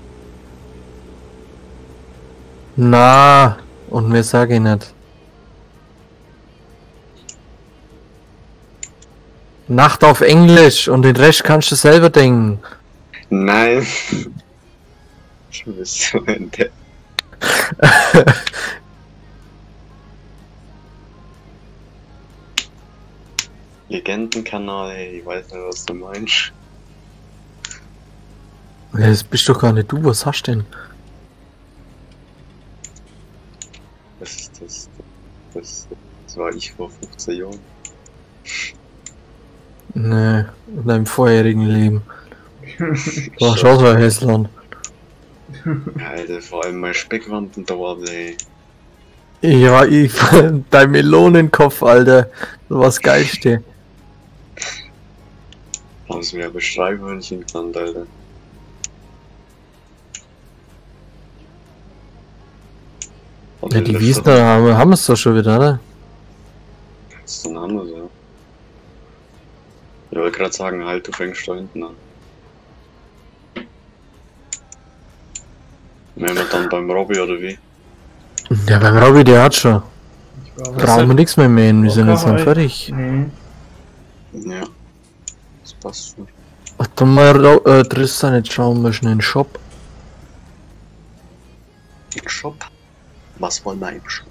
[SPEAKER 2] Na, und mehr sage ich nicht. Nacht auf Englisch und den Rest kannst du selber denken.
[SPEAKER 1] Nein. Du bist so ein Depp. Legendenkanal, ey, ich weiß nicht, was du meinst.
[SPEAKER 2] Ja, das bist doch gar nicht du, was hast du denn?
[SPEAKER 1] Was ist das? Das, das war ich vor fünfzehn Jahren.
[SPEAKER 2] Nee, in deinem vorherigen Leben. Du warst auch so ein Hässler.
[SPEAKER 1] Alter, vor allem mein Speckwanden dauert, ey.
[SPEAKER 2] Ja, ich, dein Melonenkopf, Alter. Das war das Geilste.
[SPEAKER 1] Haben sie mir aber Streifhörnchen genannt, Alter.
[SPEAKER 2] Ja, die Wiesner haben, haben es doch schon wieder, oder?
[SPEAKER 1] Das ist ein anderes, ja. Ich wollte gerade sagen, halt, du fängst da hinten an. Wären wir dann beim Robby oder wie?
[SPEAKER 2] Ja, beim Robby, der hat schon.
[SPEAKER 3] Ich
[SPEAKER 2] Brauchen wir nichts mehr mähen, wir sind jetzt dann fertig.
[SPEAKER 3] Nee.
[SPEAKER 1] Ja. Das passt schon.
[SPEAKER 2] Warte mal, äh, Tristan, jetzt schauen wir schnell in den Shop.
[SPEAKER 1] Ein Shop? Was war mein Shop?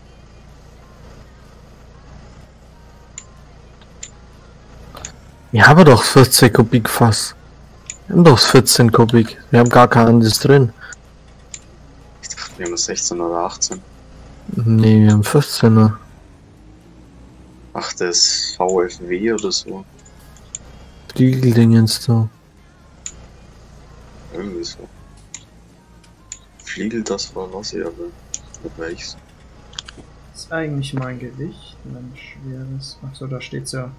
[SPEAKER 2] Wir haben doch vierzehn Kubik Fass. Wir haben doch vierzehn Kubik. Wir haben gar kein anderes drin.
[SPEAKER 1] Ich dachte, wir haben sechzehn oder achtzehn.
[SPEAKER 2] Nee, wir haben vierzehner.
[SPEAKER 1] Ach, das V F W oder so.
[SPEAKER 2] Fliegeldingens da.
[SPEAKER 1] Irgendwie so. Fliegel, das war was, ja, aber nicht welches.
[SPEAKER 3] Das ist eigentlich mein Gewicht, mein schweres. Achso, da steht's ja.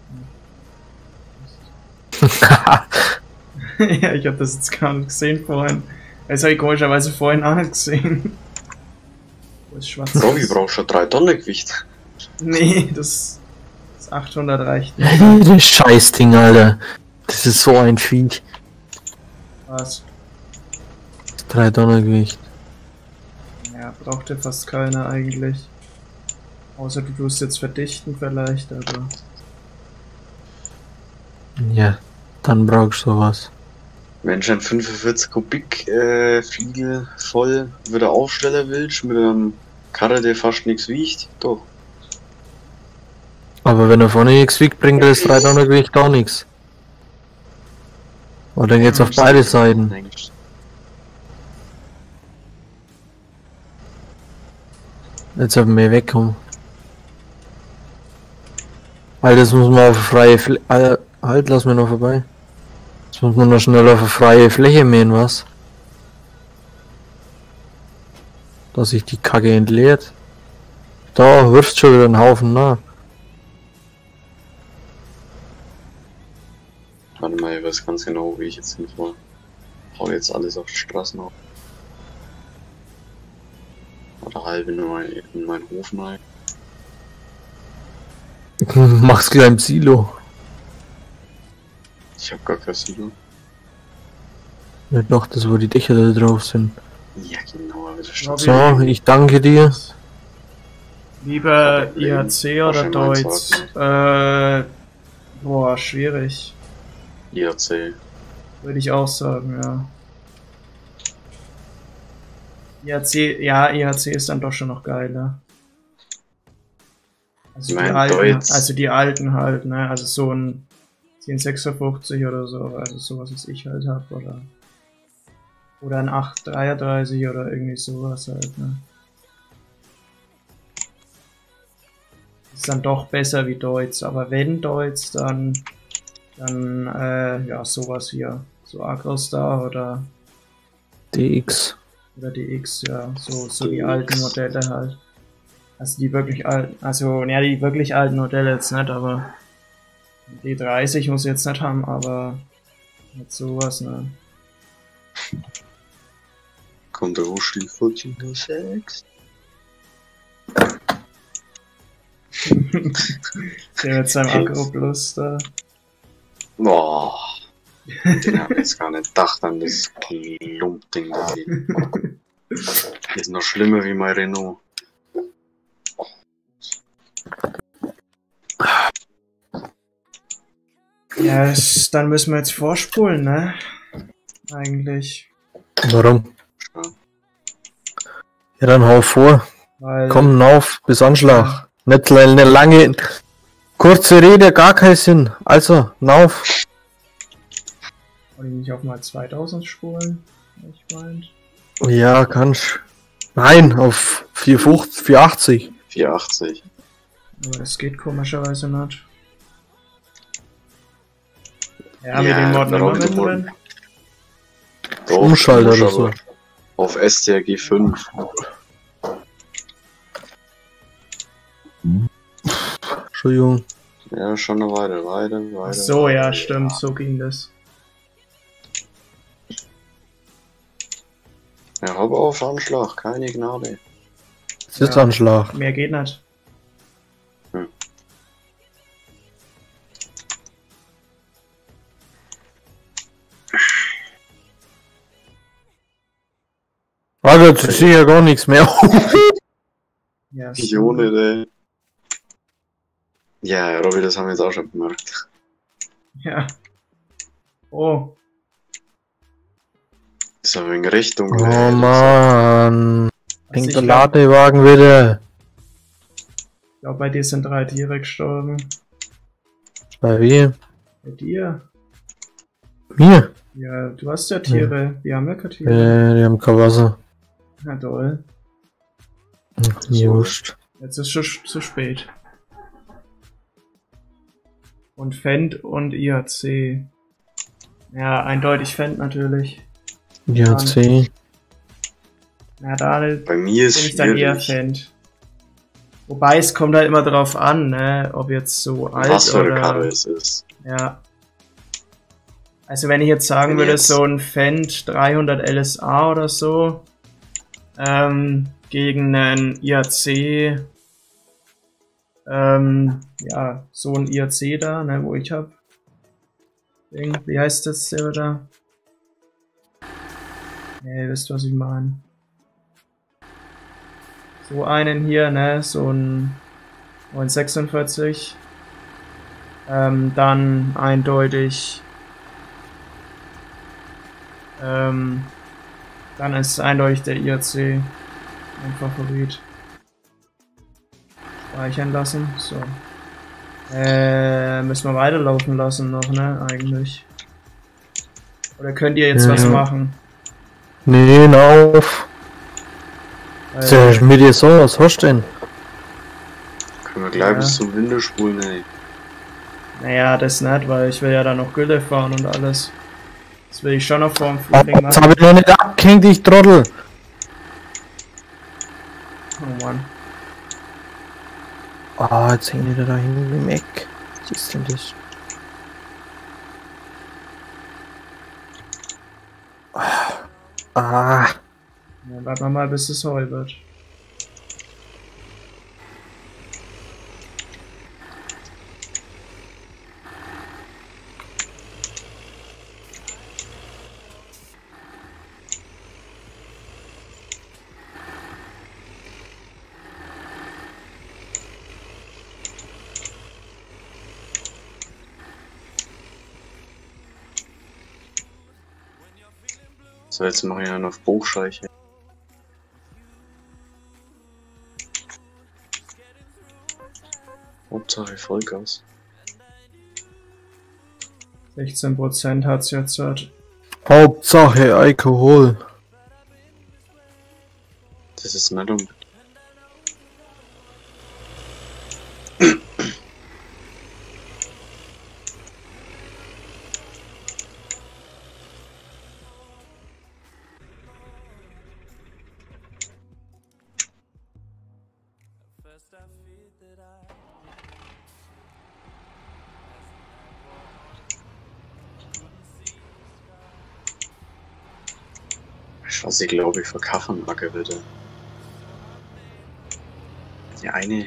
[SPEAKER 3] Ja, ich hab das jetzt gar nicht gesehen vorhin. Das habe ich komischerweise vorhin auch nicht gesehen. Wo ist schwarz?
[SPEAKER 1] Robby braucht schon drei Tonnen Gewicht.
[SPEAKER 3] Nee, das, das achthundert reicht nicht.
[SPEAKER 2] Das Scheißding, Alter. Das ist so ein Viech.
[SPEAKER 3] Was?
[SPEAKER 2] drei Tonnen Gewicht.
[SPEAKER 3] Ja, braucht ja fast keiner eigentlich. Außer du tust jetzt verdichten vielleicht, aber...
[SPEAKER 2] Ja, dann brauchst du sowas.
[SPEAKER 1] Wenn ich ein fünfundvierzig Kubik äh, Fliegel voll wieder aufstellen willst, mit einem Karre, der fast nichts wiegt, doch.
[SPEAKER 2] Aber wenn er vorne nichts wiegt, bringt das drei Tonnen Gewicht auch nichts. Oder dann geht's auf beide Seiten. Jetzt haben wir wegkommen. Weil das muss man auf freie Fläche. Halt, halt, lass mir noch vorbei. Jetzt muss man noch schnell auf eine freie Fläche mähen, was? Dass sich die Kacke entleert. Da wirfst schon wieder einen Haufen nach.
[SPEAKER 1] Warte mal, ich weiß ganz genau, wie ich jetzt hinfahre. Hau jetzt alles auf die Straßen auf. Oder halb in meinen in mein Hof rein.
[SPEAKER 2] Mach's gleich im Silo.
[SPEAKER 1] Ich hab gar kein Silo.
[SPEAKER 2] Nicht noch das, wo die Dächer da drauf sind.
[SPEAKER 1] Ja, genau, aber das stimmt.
[SPEAKER 2] So, ich danke dir.
[SPEAKER 3] Lieber I H C oder Deutsch? Äh, boah, schwierig.
[SPEAKER 1] I H C.
[SPEAKER 3] Würde ich auch sagen, ja. I H C, ja, I H C ist dann doch schon noch geiler. Also,
[SPEAKER 1] Ich
[SPEAKER 3] die
[SPEAKER 1] mein,
[SPEAKER 3] alten,
[SPEAKER 1] Deutsch.
[SPEAKER 3] also die alten halt, ne? Also so ein zehn sechsundfünfzig oder so, also sowas, was ich halt hab, oder oder ein acht dreiunddreißig oder irgendwie sowas halt, ne? Ist dann doch besser wie Deutsch, aber wenn Deutsch, dann dann äh, ja, sowas hier, so Agrostar oder
[SPEAKER 2] D X.
[SPEAKER 3] oder D X, ja, so so die alten Modelle halt. Also die wirklich alten, also ja, die wirklich alten Modelle jetzt nicht, aber D dreißig muss ich jetzt nicht haben, aber mit sowas, ne?
[SPEAKER 1] Kommt der Uschli vierzehn null sechs.
[SPEAKER 3] Der mit seinem Agro Plus da.
[SPEAKER 1] Boah. Den hab ich jetzt gar nicht gedacht an das Klumpding da. Das ist noch schlimmer wie mein Renault.
[SPEAKER 3] Ja, es, dann müssen wir jetzt vorspulen, ne? Eigentlich.
[SPEAKER 2] Warum?
[SPEAKER 1] Ja.
[SPEAKER 2] Ja, dann hau vor.
[SPEAKER 3] Weil,
[SPEAKER 2] Komm auf, bis Anschlag. Nicht eine lange, kurze Rede, gar keinen Sinn. Also, nauf.
[SPEAKER 3] wollte ich nicht auf mal zweitausend spulen? Ich meint.
[SPEAKER 2] Ja, kannst. Nein, auf vierhundertfünfzig, vierhundertachtzig.
[SPEAKER 1] vierhundertachtzig.
[SPEAKER 3] Aber das geht komischerweise nicht. Ja,
[SPEAKER 1] Ja,
[SPEAKER 3] mit dem Mod
[SPEAKER 1] warum
[SPEAKER 3] immer
[SPEAKER 1] die
[SPEAKER 3] mit
[SPEAKER 1] Mod-
[SPEAKER 3] drin.
[SPEAKER 1] Doch,
[SPEAKER 2] Umschalter
[SPEAKER 1] du
[SPEAKER 2] oder
[SPEAKER 1] musst
[SPEAKER 2] so.
[SPEAKER 1] aber auf S T R G fünf.
[SPEAKER 2] Entschuldigung.
[SPEAKER 1] Ja, schon eine Weile, weiter, weiter.
[SPEAKER 3] Ach so, ja, stimmt, so ging das.
[SPEAKER 1] Ja, hab auf Anschlag, keine Gnade.
[SPEAKER 2] Sitzanschlag.
[SPEAKER 3] Mehr geht nicht.
[SPEAKER 2] Warte, jetzt sehe ich ja gar nichts mehr.
[SPEAKER 3] Ja, so.
[SPEAKER 1] Ione, ey. Ja, Robby, das haben wir jetzt auch schon gemerkt.
[SPEAKER 3] Ja. Oh,
[SPEAKER 1] Ist aber in Richtung.
[SPEAKER 2] Oh Mann.
[SPEAKER 3] also
[SPEAKER 2] Hängt
[SPEAKER 3] ich
[SPEAKER 2] der
[SPEAKER 3] glaub,
[SPEAKER 2] Ladewagen wieder.
[SPEAKER 3] ich glaub, bei dir sind drei Tiere gestorben.
[SPEAKER 2] Bei wie?
[SPEAKER 3] Bei dir?
[SPEAKER 2] Mir?
[SPEAKER 3] Ja, du hast ja Tiere. Wir haben ja keine Tiere.
[SPEAKER 2] Äh, die haben kein Wasser.
[SPEAKER 3] Na toll.
[SPEAKER 2] Just.
[SPEAKER 3] Jetzt ist schon sch- zu spät. Und Fendt und I A C. Ja, eindeutig Fendt natürlich.
[SPEAKER 2] Ja, C.
[SPEAKER 3] Na, da bin
[SPEAKER 1] Bei mir ist
[SPEAKER 3] ich dann eher
[SPEAKER 1] schwierig.
[SPEAKER 3] Fendt. Wobei es kommt halt immer drauf an, ne, ob jetzt so alt
[SPEAKER 1] Was für eine
[SPEAKER 3] oder...
[SPEAKER 1] Karre es ist.
[SPEAKER 3] Ja. Also wenn ich jetzt sagen
[SPEAKER 1] Wenn
[SPEAKER 3] würde,
[SPEAKER 1] jetzt-
[SPEAKER 3] so ein Fendt dreihundert L S A oder so, ähm, gegen einen I A C, ähm, ja, so ein I A C da, ne, wo ich hab. Ding, wie heißt das der da? Ne, ihr wisst, was ich meine. So einen hier, ne, so ein neun sechsundvierzig. Ähm, dann eindeutig Ähm, dann ist eindeutig der I A C mein Favorit. Speichern lassen, so. Äh, müssen wir weiterlaufen lassen noch, ne, eigentlich. Oder könnt ihr jetzt
[SPEAKER 2] Ja,
[SPEAKER 3] was
[SPEAKER 2] ja.
[SPEAKER 3] machen?
[SPEAKER 2] Nee, auf.
[SPEAKER 3] Weil,
[SPEAKER 2] Sag mit dir so, was hast du denn?
[SPEAKER 1] Können wir gleich
[SPEAKER 3] Ja.
[SPEAKER 1] bis zum Winde spulen, ey.
[SPEAKER 3] naja, das nicht, weil ich will ja dann noch Gülle fahren und alles. Das will ich schon noch vorm
[SPEAKER 2] Oh,
[SPEAKER 3] Frühling
[SPEAKER 2] das
[SPEAKER 3] machen.
[SPEAKER 2] hab ich noch nicht abgehängt, ich Trottel.
[SPEAKER 3] Oh Mann.
[SPEAKER 2] Ah, jetzt hängt der da hinten im Eck. Was ist denn das? Ah.
[SPEAKER 3] Ja, warten wir mal, bis es heu wird.
[SPEAKER 1] So, jetzt mache ich einen auf Bruchscheiche. Hauptsache Vollgas.
[SPEAKER 3] sechzehn Prozent hat's jetzt halt.
[SPEAKER 2] Hauptsache Alkohol.
[SPEAKER 1] Das ist nicht um. Was ich glaube ich verkaufen mag, bitte. Die eine.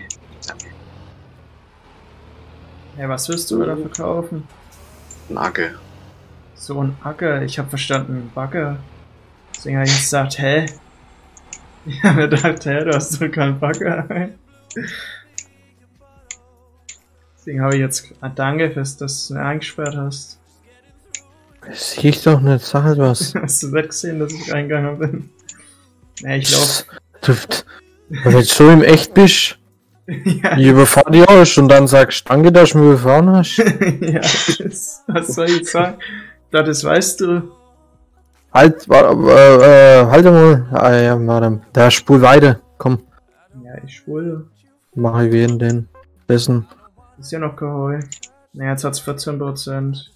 [SPEAKER 3] Ja, was willst du da verkaufen?
[SPEAKER 1] Nagel.
[SPEAKER 3] So ein Acker, ich hab verstanden, Bagger. Deswegen hab ich gesagt, hä? Ich hab mir gedacht, hä, du hast doch keinen Bagger. Deswegen habe ich jetzt. Ah, danke, fürs, dass du es mir eingesperrt hast.
[SPEAKER 2] Das sehe ich doch nicht, sag halt was.
[SPEAKER 3] Hast du nicht gesehen, dass ich reingegangen bin? Ja, ich lauf.
[SPEAKER 2] Du, wenn du so im Echt bist,
[SPEAKER 3] Ja,
[SPEAKER 2] ich überfahr dich auch und dann sagst danke, dass du mich überfahren hast.
[SPEAKER 3] ja, das, was soll ich sagen? Da, das weißt du.
[SPEAKER 2] Halt, warte, äh, äh, halt mal. Ah, ja, warte. Da spul weiter. Komm,
[SPEAKER 3] Ja, ich schwul.
[SPEAKER 2] mach ich wen den. Dessen.
[SPEAKER 3] Ist ja noch kein Heu. Naja, jetzt hat's vierzehn Prozent.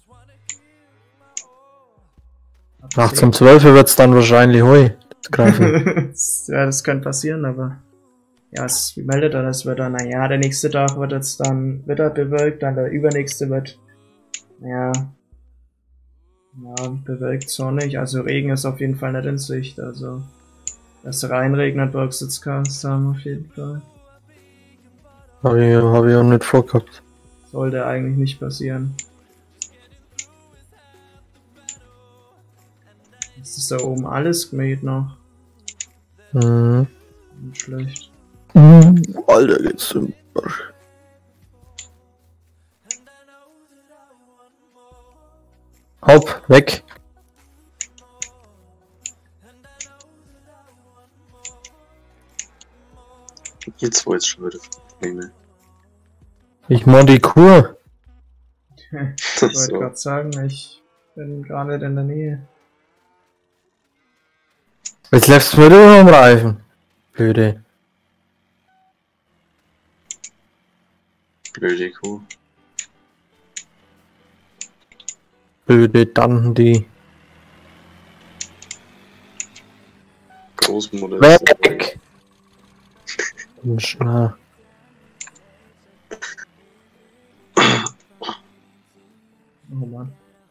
[SPEAKER 2] Nach zum zwölf wird's dann wahrscheinlich Heu. Das greifen.
[SPEAKER 3] Ja, das könnte passieren, aber. Ja, es, wie meldet er das Wetter? Naja, der nächste Tag wird jetzt dann Wetter bewölkt, dann der übernächste wird. Ja. Ja, bewölkt sonnig, also Regen ist auf jeden Fall nicht in Sicht, also. Dass reinregnet, brauchst du jetzt Chaos haben, auf jeden Fall.
[SPEAKER 2] Hab ich, hab ich auch nicht vorgehabt.
[SPEAKER 3] Sollte eigentlich nicht passieren. Ist das da oben alles gemäht noch?
[SPEAKER 2] Mhm.
[SPEAKER 3] Nicht schlecht.
[SPEAKER 2] Mhm. Alter, geht's zum Arsch. Hopp, weg.
[SPEAKER 1] Jetzt wo jetzt schon wieder Probleme.
[SPEAKER 2] Ich mach die Kur.
[SPEAKER 3] Ich wollte
[SPEAKER 1] So.
[SPEAKER 3] gerade sagen, ich bin gar nicht in der Nähe.
[SPEAKER 2] Jetzt läufst du mir durch am Reifen. Blöde.
[SPEAKER 1] Blöde Kuh.
[SPEAKER 2] Blöde Tanten, die.
[SPEAKER 1] Großmutter.
[SPEAKER 2] Weg! Na.
[SPEAKER 3] Oh Mann.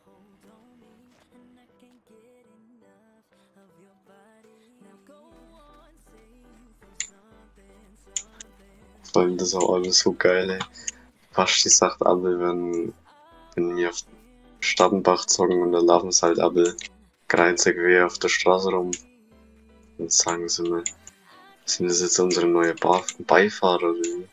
[SPEAKER 1] Vor allem das ist auch alles so geil, ey. Fast die sagt alle, wenn, wenn wir auf Stadtenbach zocken und dann laufen sie halt alle kreuzig weh auf der Straße rum. Und sagen sie mir, sind das jetzt unsere neue Bar Beifahrer oder wie?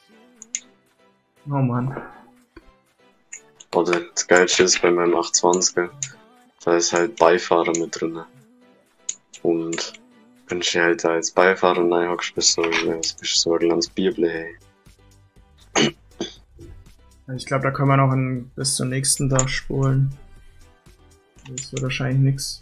[SPEAKER 3] Oh Mann.
[SPEAKER 1] Oder das Geilste ist bei meinem achthundertzwanziger, da ist halt Beifahrer mit drin. Und wenn du halt da als Beifahrer reinhockst, bist du so, bist du so ein kleines Bierblech, ey.
[SPEAKER 3] Ich glaube, da können wir noch ein, bis zum nächsten Tag spulen. Das wird wahrscheinlich nix.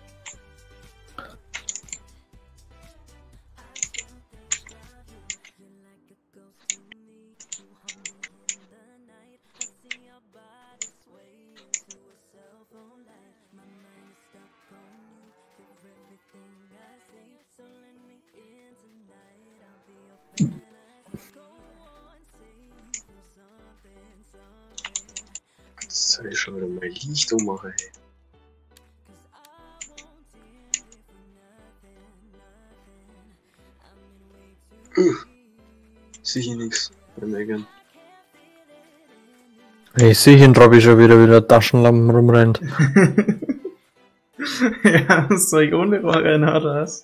[SPEAKER 1] Das soll ich schon wieder mein Licht ummachen, ey. Uh, sicher nix bei Megan.
[SPEAKER 2] Ich sehe ihn, Robby schon wieder wieder Taschenlampen rumrennt.
[SPEAKER 3] Ja, was soll ich ohne Rohrrennen oder was?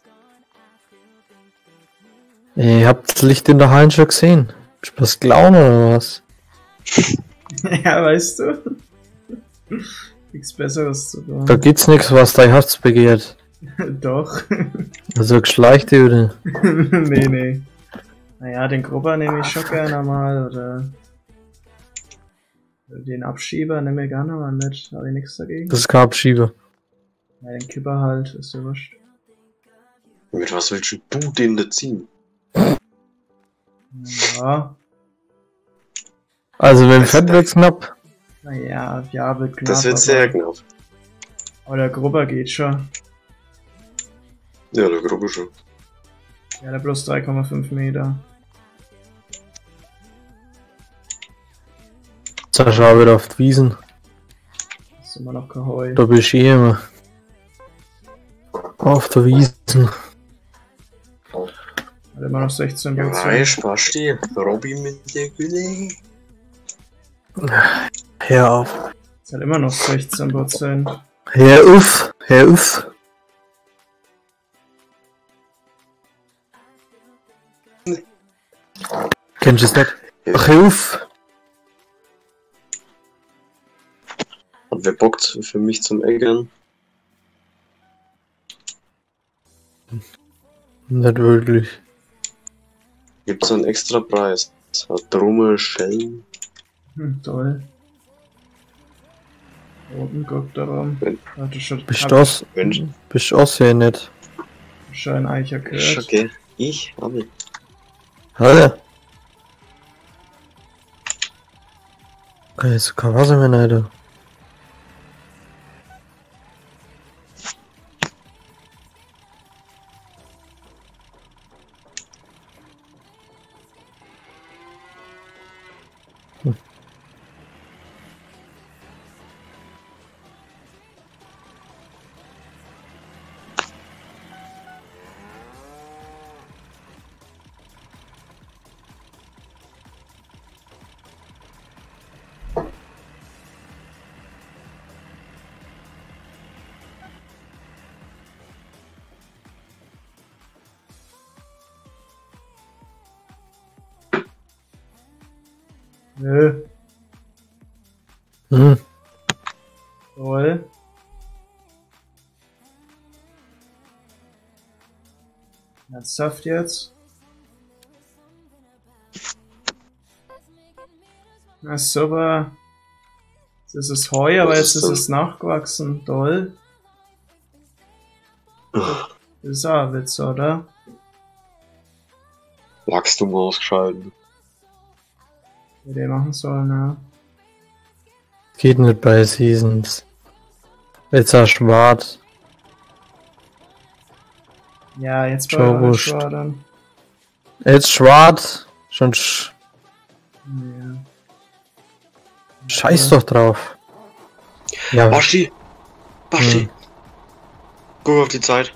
[SPEAKER 2] Ich hab das Licht in der Halle schon gesehen. Bist du was klauen oder was?
[SPEAKER 3] Ja, weißt du? Nichts Besseres zu tun.
[SPEAKER 2] Da gibt's nix, was dein Herz begehrt.
[SPEAKER 3] Doch.
[SPEAKER 2] Also geschleichte oder?
[SPEAKER 3] Nee, nee. Naja, den Grubber nehme ich schon gerne mal, oder den Abschieber nehme ich gerne mal mit, habe ich nichts dagegen.
[SPEAKER 2] Das ist kein Abschieber.
[SPEAKER 3] Ja, den Kipper halt, ist ja wurscht.
[SPEAKER 1] Mit was willst du den da ziehen?
[SPEAKER 3] Ja,
[SPEAKER 2] Also wenn
[SPEAKER 1] Das-
[SPEAKER 2] Fett wird's knapp.
[SPEAKER 3] naja, ja, wird knapp.
[SPEAKER 1] Das wird
[SPEAKER 3] aber-
[SPEAKER 1] sehr knapp.
[SPEAKER 3] Aber der Grubber geht schon.
[SPEAKER 1] Ja, der Gruppe schon.
[SPEAKER 3] Ja, der plus drei Komma fünf Meter.
[SPEAKER 2] Jetzt schau wieder auf die Wiesen.
[SPEAKER 3] Ist immer noch kein Heu.
[SPEAKER 2] Da bist du eh immer. Auf der Wiesen.
[SPEAKER 3] Hat immer noch sechzehn
[SPEAKER 1] Ja,
[SPEAKER 3] Prozent.
[SPEAKER 1] nein, Spasti. Robby mit der Gülle.
[SPEAKER 2] Hör auf.
[SPEAKER 3] Ist halt immer noch sechzehn Prozent.
[SPEAKER 2] Hör auf. Hör auf. Kennst du es nicht? Ach, hör auf.
[SPEAKER 1] Und wer bockt für mich zum Eggern?
[SPEAKER 2] Nicht wirklich.
[SPEAKER 1] Gibt's einen extra Preis? Trummel, Schellen?
[SPEAKER 3] Hm, toll. Da unten guckt er rum.
[SPEAKER 1] Wenn-
[SPEAKER 3] Warte, schon,
[SPEAKER 2] Bist
[SPEAKER 3] hab
[SPEAKER 2] du aus?
[SPEAKER 1] Mensch.
[SPEAKER 2] Bist du aus ja nicht.
[SPEAKER 3] ich schon ein Eicher
[SPEAKER 1] Ist
[SPEAKER 3] gehört.
[SPEAKER 1] okay. Ich habe.
[SPEAKER 2] Alter. Okay, jetzt kein Wasser mehr, Alter.
[SPEAKER 3] Nö,
[SPEAKER 2] Hm.
[SPEAKER 3] toll. Ernsthaft jetzt? Na super. Jetzt ist es Heu, aber
[SPEAKER 1] Was
[SPEAKER 3] jetzt
[SPEAKER 1] ist
[SPEAKER 3] ist
[SPEAKER 1] das?
[SPEAKER 3] es nachgewachsen. Toll. Das ist auch ein Witz, oder?
[SPEAKER 1] Wachstum ausschalten.
[SPEAKER 3] Wie die machen sollen, ja.
[SPEAKER 2] Geht nicht bei Seasons. Jetzt hast du schwarz.
[SPEAKER 3] Ja, jetzt bei
[SPEAKER 2] Schon
[SPEAKER 3] euren
[SPEAKER 2] wurscht.
[SPEAKER 3] Schwadern.
[SPEAKER 2] Jetzt schwarz. Schon sch
[SPEAKER 3] Ja.
[SPEAKER 2] scheiß doch drauf. Ja.
[SPEAKER 1] Baschi! Baschi!
[SPEAKER 2] Hm.
[SPEAKER 1] Guck auf die Zeit.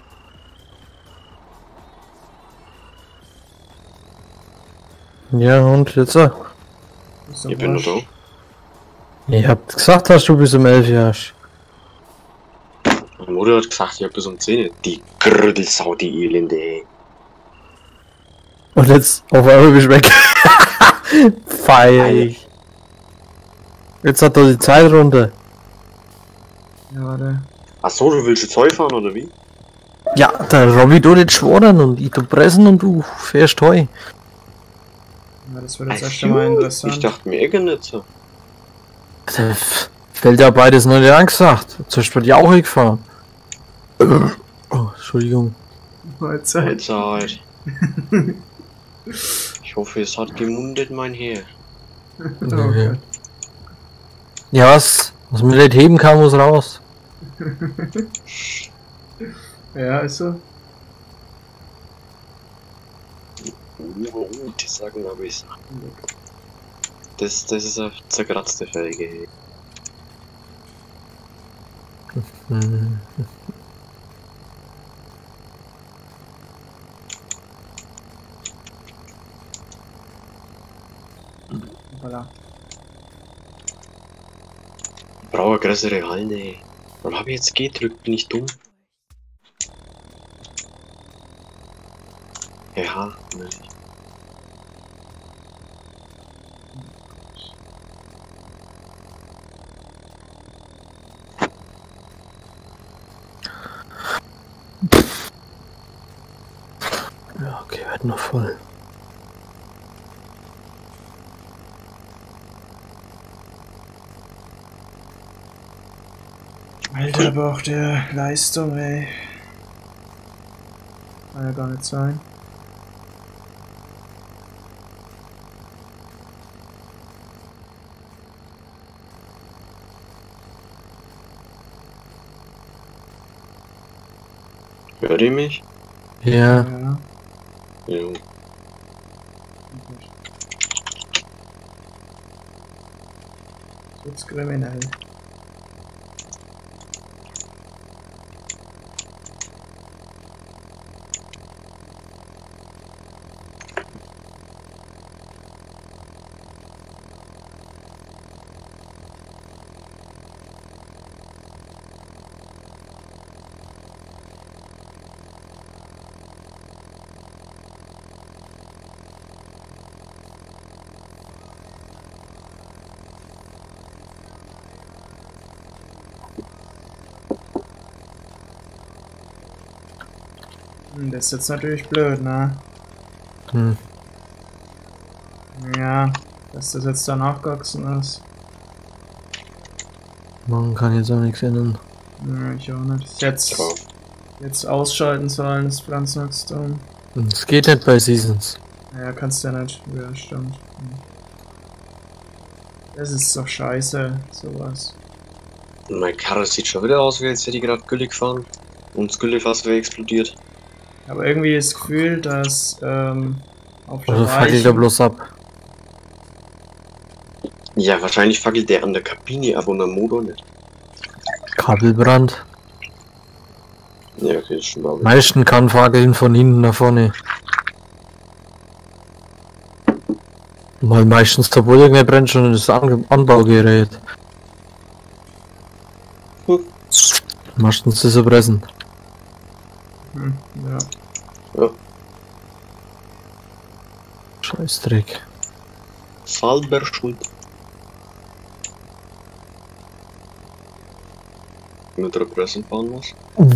[SPEAKER 2] Ja, und jetzt? äh,
[SPEAKER 3] Ist doch
[SPEAKER 1] Ich bin nur da.
[SPEAKER 3] wurscht.
[SPEAKER 2] Ich hab gesagt, dass du bis um elf hast.
[SPEAKER 1] Meine Mutter hat gesagt, ich hab bis um zehn. Die Grüdelsau, die Elende, ey.
[SPEAKER 2] Und jetzt auf einmal bist du weg. Feier ich. Jetzt hat er die Zeit runter.
[SPEAKER 3] Ja, warte.
[SPEAKER 1] Achso, du willst jetzt Heu fahren, oder wie?
[SPEAKER 2] Ja, der Robby tut jetzt schwordern und ich tu pressen und du fährst Heu.
[SPEAKER 3] Ja, das wird jetzt erst einmal
[SPEAKER 1] Ich
[SPEAKER 3] interessant.
[SPEAKER 1] dachte mir Eggern nicht so.
[SPEAKER 2] Das fällt ja beides noch nicht angesagt. Zuerst wird ja auch gefahren. Oh, Entschuldigung.
[SPEAKER 3] Mahlzeit.
[SPEAKER 1] Zeit. Ich hoffe, es hat gemundet, mein Herr.
[SPEAKER 3] Oh Gott.
[SPEAKER 2] Ja, was? Was man nicht heben kann, muss raus.
[SPEAKER 3] Ja, ist so.
[SPEAKER 1] Uh, uh, die sagen aber ich. Das, das ist eine zerkratzte Felge.
[SPEAKER 2] Hm.
[SPEAKER 3] Voilà.
[SPEAKER 1] Ich brauche eine größere Halde. Warum habe ich jetzt G gedrückt? Bin ich dumm? Ja, ne.
[SPEAKER 2] Ja, okay, wird noch voll.
[SPEAKER 3] Alter, braucht der Leistung, ey. Kann ja gar nicht sein.
[SPEAKER 1] Hört ihr mich?
[SPEAKER 2] Ja.
[SPEAKER 3] Ja.
[SPEAKER 1] Ja.
[SPEAKER 3] Jetzt kriminell. Hm, das ist jetzt natürlich blöd, ne?
[SPEAKER 2] Hm.
[SPEAKER 3] Ja, dass das jetzt danach gewachsen ist.
[SPEAKER 2] Man kann jetzt auch nichts ändern.
[SPEAKER 3] Ja, ich auch nicht. Jetzt,
[SPEAKER 1] Ja.
[SPEAKER 3] jetzt ausschalten sollen, das Pflanzenwachstum.
[SPEAKER 2] Es geht nicht bei Seasons.
[SPEAKER 3] Ja, kannst du ja nicht. Ja, stimmt. Hm. Das ist doch scheiße, sowas.
[SPEAKER 1] Und meine Karre sieht schon wieder aus, wie als hätte die gerade Gülle gefahren. Und das Güllefass wäre explodiert.
[SPEAKER 3] Aber irgendwie das Gefühl, dass ähm, auf der
[SPEAKER 2] Also fackelt er
[SPEAKER 3] Weichen-
[SPEAKER 2] bloß ab.
[SPEAKER 1] Ja, wahrscheinlich fackelt der an der Kabine ab und am Motor nicht.
[SPEAKER 2] Kabelbrand.
[SPEAKER 1] Ja, okay, das stimmt auch.
[SPEAKER 2] Meisten kann fackeln von hinten nach vorne. Weil meistens der Boden nicht brennt, schon das An Anbaugerät.
[SPEAKER 1] Hm.
[SPEAKER 2] Meistens ist er pressen.
[SPEAKER 3] Hm, ja.
[SPEAKER 1] Ja.
[SPEAKER 2] Scheißdreck.
[SPEAKER 1] Salber schuld. Mit der Presse fahren muss.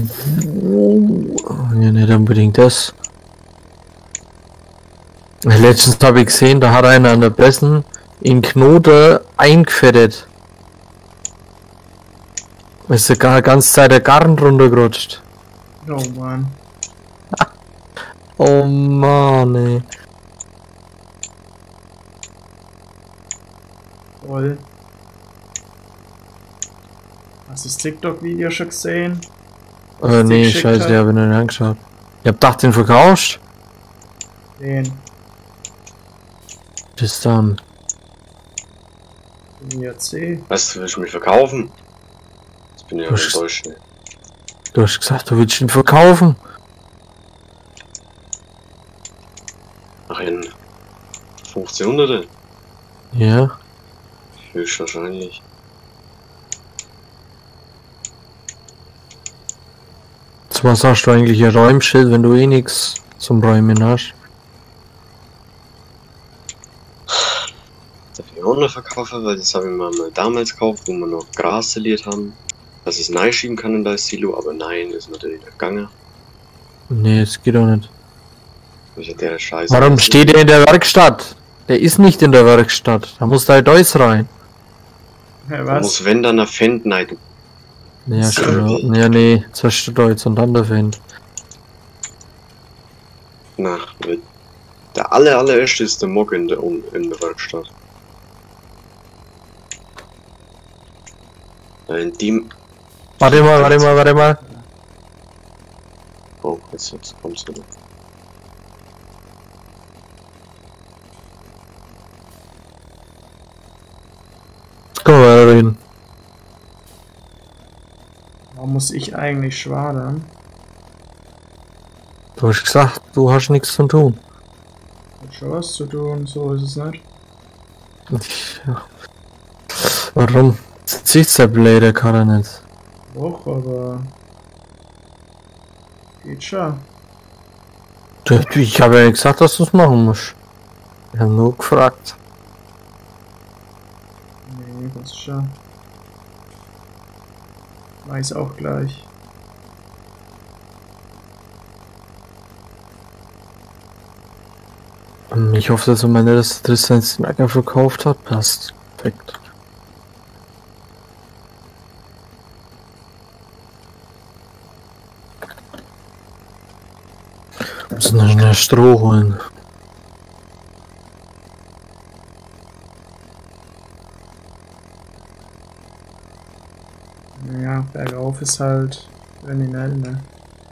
[SPEAKER 2] Ja, nicht unbedingt das. Letztens habe ich gesehen, da hat einer an der Pressen in Knoten eingefettet. Ist die ganze Zeit der Garn runtergerutscht.
[SPEAKER 3] Oh Mann.
[SPEAKER 2] Oh Mann, ey.
[SPEAKER 3] Voll. Hast du das TikTok-Video schon gesehen?
[SPEAKER 2] Äh, nee,
[SPEAKER 3] geschickt
[SPEAKER 2] scheiße,
[SPEAKER 3] hat?
[SPEAKER 2] ich habe ihn nicht angeschaut. Ich hab gedacht, den verkaufst.
[SPEAKER 3] Den.
[SPEAKER 2] Bis dann.
[SPEAKER 3] Den I A C.
[SPEAKER 1] Weißt du, willst du mich verkaufen? Jetzt bin ich ja
[SPEAKER 2] Was?
[SPEAKER 1] enttäuscht. Ne?
[SPEAKER 2] Du hast gesagt, du willst ihn verkaufen.
[SPEAKER 1] Ach, in fünfzehnhundert?
[SPEAKER 2] Ja.
[SPEAKER 1] Höchstwahrscheinlich.
[SPEAKER 2] Zu was hast du eigentlich ein Räumschild, wenn du eh nix zum Räumen hast?
[SPEAKER 1] Darf ich auch noch verkaufen, weil das habe ich mir mal damals gekauft, wo wir noch Gras saliert haben. Dass ich es reinschieben kann in das Silo, aber nein, ist natürlich nicht gegangen.
[SPEAKER 2] Nee, das geht auch nicht.
[SPEAKER 1] Ich hatte der Scheiße.
[SPEAKER 2] Warum steht er in der Werkstatt? Der ist nicht in der Werkstatt. Da muss da Deus rein.
[SPEAKER 3] Ja,
[SPEAKER 1] Man
[SPEAKER 3] was?
[SPEAKER 1] muss wenn dann nach Fendt, nein, du.
[SPEAKER 2] Ja, schon. Ja, nee, zuerst der Deus und dann der Fan.
[SPEAKER 1] Na, weil der aller allererste ist der Mock in der, in der Werkstatt. Ja, in dem.
[SPEAKER 2] Warte mal, warte mal, warte mal.
[SPEAKER 1] Oh, jetzt, jetzt kommt's wieder.
[SPEAKER 2] Können wir weiter reden.
[SPEAKER 3] Warum muss ich eigentlich schwadern?
[SPEAKER 2] Du hast gesagt, du hast nichts zu tun.
[SPEAKER 3] Hat schon was zu tun, so ist es nicht.
[SPEAKER 2] Ja. Warum? Sieht der blöde Karre nicht.
[SPEAKER 3] Doch, aber. Geht schon.
[SPEAKER 2] Du- Ich habe ja nicht gesagt, dass du es machen musst. Ich habe nur gefragt.
[SPEAKER 3] Nee, passt schon. Weiß auch gleich.
[SPEAKER 2] Ich hoffe, dass meine dass Tristan den Acker verkauft hat. Passt. Perfekt. Muss noch schnell Stroh holen.
[SPEAKER 3] Ja, bergauf ist halt kriminell, ne?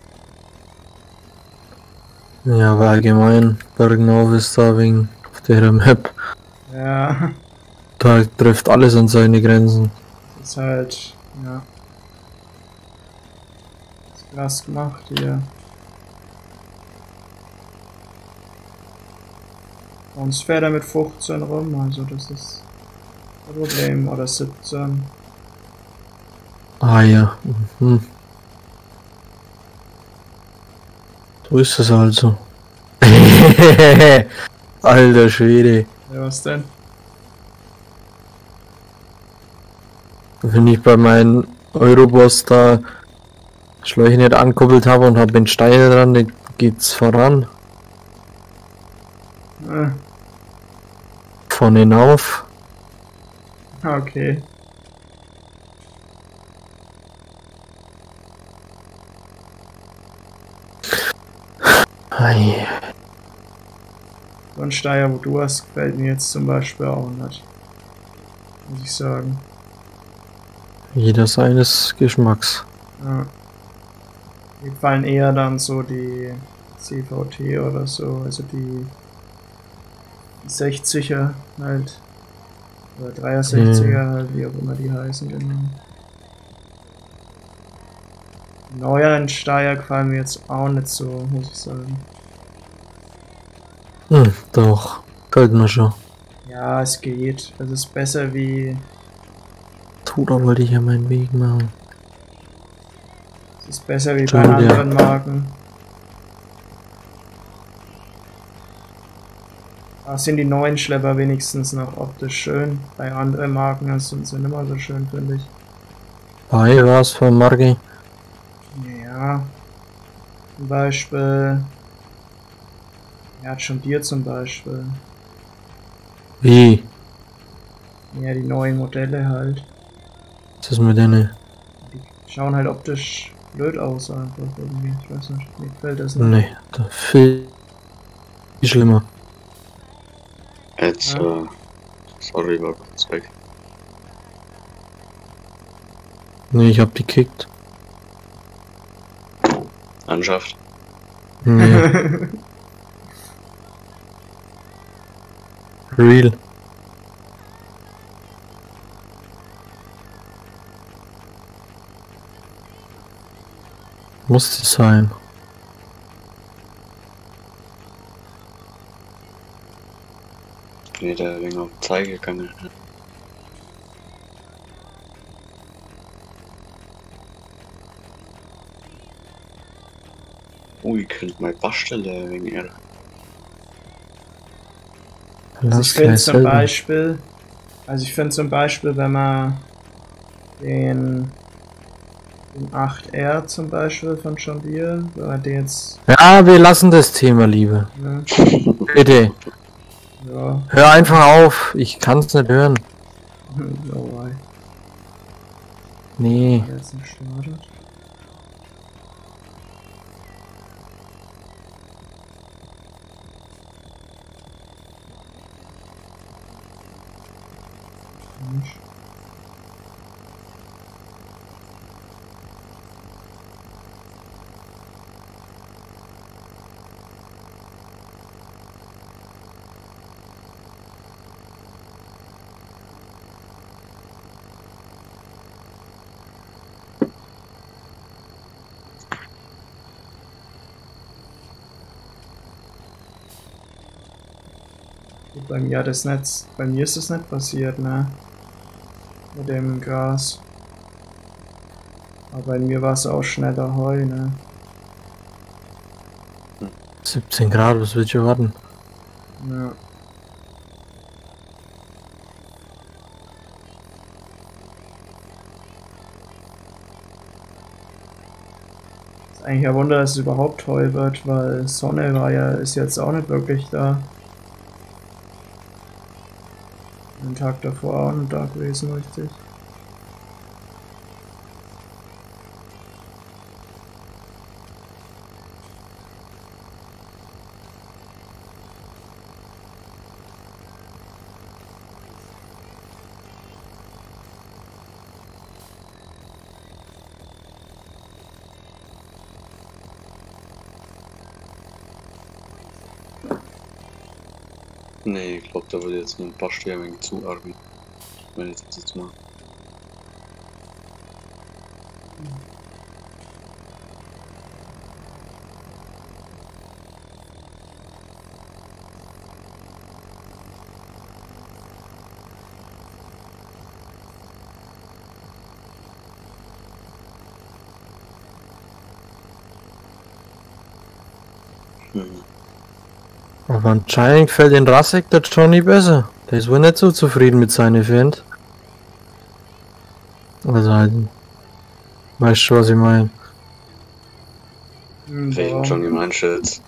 [SPEAKER 2] Ja, aber allgemein, Bergenauf ist da wegen auf der Map.
[SPEAKER 3] Ja,
[SPEAKER 2] Da trifft alles an seine Grenzen.
[SPEAKER 3] ist halt, ja. Ist krass gemacht hier. Bei uns fährt er mit fünfzehn rum, also das ist ein Problem, oder siebzehn.
[SPEAKER 2] Ah ja. Mhm. So ist es also. Alter Schwede.
[SPEAKER 3] Ja, was denn?
[SPEAKER 2] Wenn ich bei meinem Eurobus da Schläuche nicht ankuppelt habe und habe den Stein dran, die geht's voran.
[SPEAKER 3] Ah,
[SPEAKER 2] Von hinauf.
[SPEAKER 3] okay.
[SPEAKER 2] Ei.
[SPEAKER 3] So ein Steier, wo du hast, gefällt mir jetzt zum Beispiel auch nicht. Muss ich sagen.
[SPEAKER 2] Jeder seines Geschmacks.
[SPEAKER 3] Ja. Mir gefallen eher dann so die C V T oder so, also die sechziger halt. Oder dreiundsechziger
[SPEAKER 2] Hm.
[SPEAKER 3] halt, wie auch immer die heißen, genau. Die neueren Steier gefallen mir jetzt auch nicht so, muss ich sagen.
[SPEAKER 2] Hm, doch. Gefällt mir schon.
[SPEAKER 3] Ja, es geht. Es ist besser wie.
[SPEAKER 2] Tu, da wollte ich ja meinen Weg machen.
[SPEAKER 3] Es ist besser wie bei
[SPEAKER 2] Schon, ja.
[SPEAKER 3] anderen Marken. Da sind die neuen Schlepper wenigstens noch optisch schön. Bei anderen Marken sind sie nicht mehr so schön, finde ich.
[SPEAKER 2] Bei was für Marke?
[SPEAKER 3] Ja. Zum Beispiel. Ja, John Deere zum Beispiel.
[SPEAKER 2] Wie?
[SPEAKER 3] Ja, die neuen Modelle halt.
[SPEAKER 2] Was ist mit denen?
[SPEAKER 3] Die schauen halt optisch blöd aus einfach irgendwie. Ich weiß nicht, mir gefällt das nicht.
[SPEAKER 2] Nee, da viel schlimmer.
[SPEAKER 1] Jetzt,
[SPEAKER 3] Ja.
[SPEAKER 1] äh, sorry, war kurz weg.
[SPEAKER 2] Nee, ich hab die kickt.
[SPEAKER 1] Anschafft.
[SPEAKER 2] Nee, real. Muss es sein.
[SPEAKER 1] Nee, der wegen auf Zeige kann ich. Oh, ich krieg meine Baustelle wegen ihr.
[SPEAKER 3] Also
[SPEAKER 2] Lass
[SPEAKER 3] ich finde
[SPEAKER 2] gleich
[SPEAKER 3] zum
[SPEAKER 2] selber.
[SPEAKER 3] Beispiel, also ich finde zum Beispiel, wenn man den, den acht R zum Beispiel von John Deere, wenn man den jetzt,
[SPEAKER 2] Ja, wir lassen das Thema lieber.
[SPEAKER 3] ne,
[SPEAKER 2] Bitte.
[SPEAKER 3] ja,
[SPEAKER 2] Hör einfach auf. Ich kann's nicht hören.
[SPEAKER 3] no way,
[SPEAKER 2] Nee.
[SPEAKER 3] der jetzt nicht startet. Mensch. Gut, bei mir hat das nicht, bei mir ist das nicht passiert, ne? Mit dem Gras. Aber bei mir war es auch schneller Heu, ne?
[SPEAKER 2] siebzehn Grad, was willst du warten?
[SPEAKER 3] Ja. Ist eigentlich ein Wunder, dass es überhaupt Heu wird, weil Sonne war ja, ist jetzt auch nicht wirklich da. Den Tag davor auch nicht da gewesen, richtig.
[SPEAKER 1] Nee, ich glaube, da würde jetzt mit ein paar Sterne zuarbeiten. Wenn ich das jetzt mal. Hm.
[SPEAKER 2] Aber anscheinend gefällt den Rassek der Johnny besser. Der ist wohl nicht so zufrieden mit seinem Event. Also halt. Weißt du, was ich meine?
[SPEAKER 3] Hm,
[SPEAKER 1] Wegen
[SPEAKER 3] boah.
[SPEAKER 1] Johnny meinst du jetzt?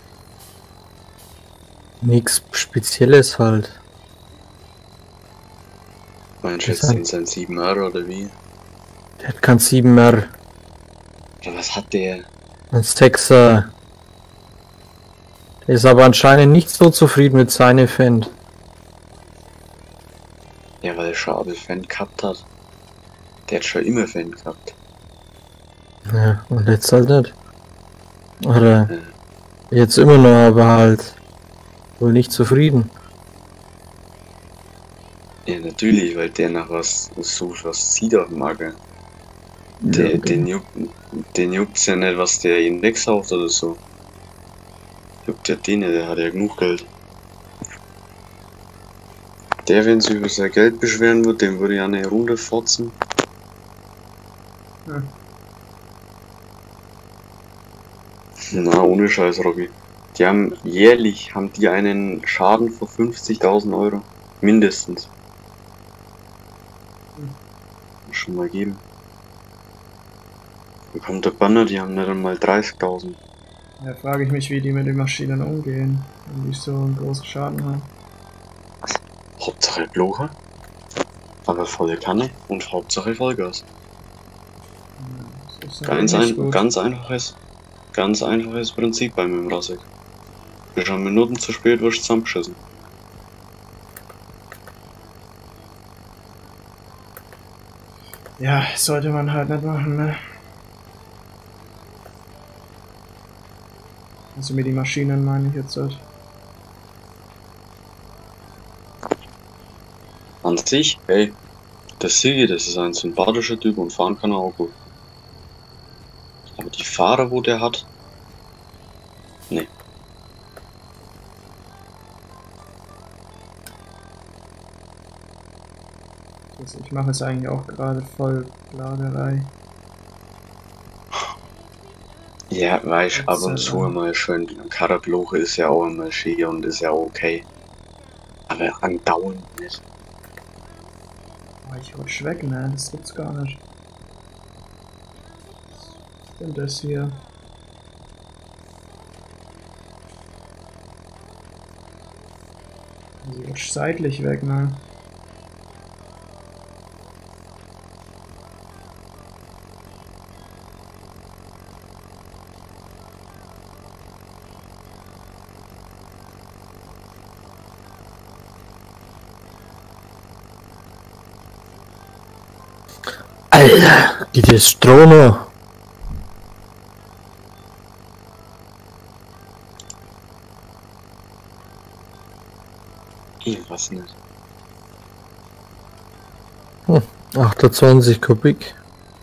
[SPEAKER 2] Nichts Spezielles halt.
[SPEAKER 1] Meinst du
[SPEAKER 2] Das
[SPEAKER 1] jetzt
[SPEAKER 2] hat-
[SPEAKER 1] den sein sieben R oder wie?
[SPEAKER 2] Der hat kein sieben R.
[SPEAKER 1] Oder was hat der?
[SPEAKER 2] Ein sechser. Der ist aber anscheinend nicht so zufrieden mit seinem Fend.
[SPEAKER 1] Ja, weil er schon aber Fan gehabt hat. Der hat schon immer Fan gehabt.
[SPEAKER 2] Ja, und jetzt halt nicht. Oder
[SPEAKER 1] Ja.
[SPEAKER 2] jetzt immer noch, aber halt wohl nicht zufrieden.
[SPEAKER 1] Ja, natürlich, weil der nach was sucht, was zieht auf dem Acker. Der,
[SPEAKER 2] Ja,
[SPEAKER 1] den, juckt, den juckt's ja nicht, was der ihn wegsauft oder so. Juckt ja den nicht, der hat ja genug Geld. Der, wenn sich über sein Geld beschweren wird, dem würde ich eine Runde fotzen.
[SPEAKER 3] Hm.
[SPEAKER 1] Na, ohne Scheiß, Robby. Die haben jährlich haben die einen Schaden von fünfzigtausend Euro. Mindestens. Muss schon mal geben. Dann kommt der Banner, die haben nicht einmal dreißigtausend.
[SPEAKER 3] Da frage ich mich, wie die mit den Maschinen umgehen, wenn die so einen großen Schaden haben.
[SPEAKER 1] Hauptsache Blocher. Aber volle Kanne und Hauptsache Vollgas.
[SPEAKER 3] Das ist
[SPEAKER 1] Ganz,
[SPEAKER 3] nicht
[SPEAKER 1] ein,
[SPEAKER 3] gut.
[SPEAKER 1] ganz einfaches, ganz einfaches Prinzip bei mir im Rassig. Bist schon Minuten zu spät, wirst du zusammengeschissen.
[SPEAKER 3] Ja, sollte man halt nicht machen, ne? Also mit die Maschinen meine ich jetzt halt.
[SPEAKER 1] An sich, hey, der Sigi, das ist ein sympathischer Typ und fahren kann er auch gut. Aber die Fahrer, wo der hat, nee.
[SPEAKER 3] Also ich mache es eigentlich auch gerade voll Lagerei.
[SPEAKER 1] Ja, weißt, ab und
[SPEAKER 3] Gott sei
[SPEAKER 1] zu
[SPEAKER 3] Dank.
[SPEAKER 1] mal schön. Karabloche ist ja auch immer schön und ist ja okay. Aber andauernd nicht.
[SPEAKER 3] Oh, ich rutsch weg, ne? Das gibt's gar nicht. Was ist denn das hier? Also ich rutsch seitlich weg, ne?
[SPEAKER 2] Alter, die Destrono.
[SPEAKER 1] Ich weiß nicht.
[SPEAKER 2] achtundzwanzig Kubik.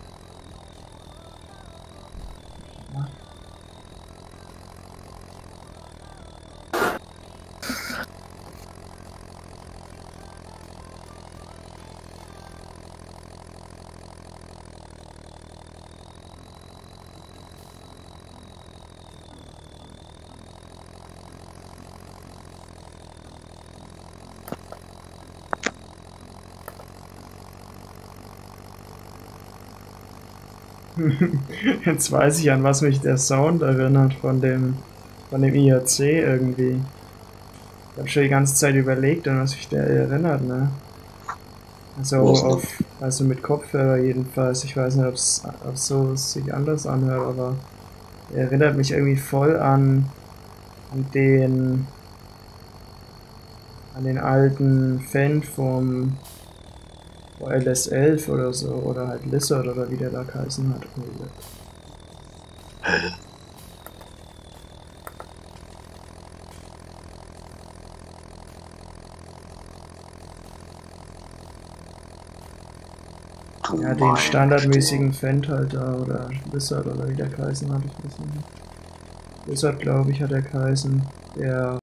[SPEAKER 3] Jetzt weiß ich, an was mich der Sound erinnert von dem von dem I A C irgendwie. Ich habe schon die ganze Zeit überlegt, an was sich der erinnert, ne? Also
[SPEAKER 1] Was denn?
[SPEAKER 3] auf, also mit Kopfhörer jedenfalls. Ich weiß nicht, ob es so sich anders anhört, aber er erinnert mich irgendwie voll an, an den an den alten Fan vom L S elf oder so, oder halt Lizard oder wie der da geheißen hat. Ja, den
[SPEAKER 1] Mein
[SPEAKER 3] standardmäßigen Fendt halt da, oder Lizard oder wie der geheißen hat, ich weiß nicht. Lizard, glaube ich, hat er geheißen. Der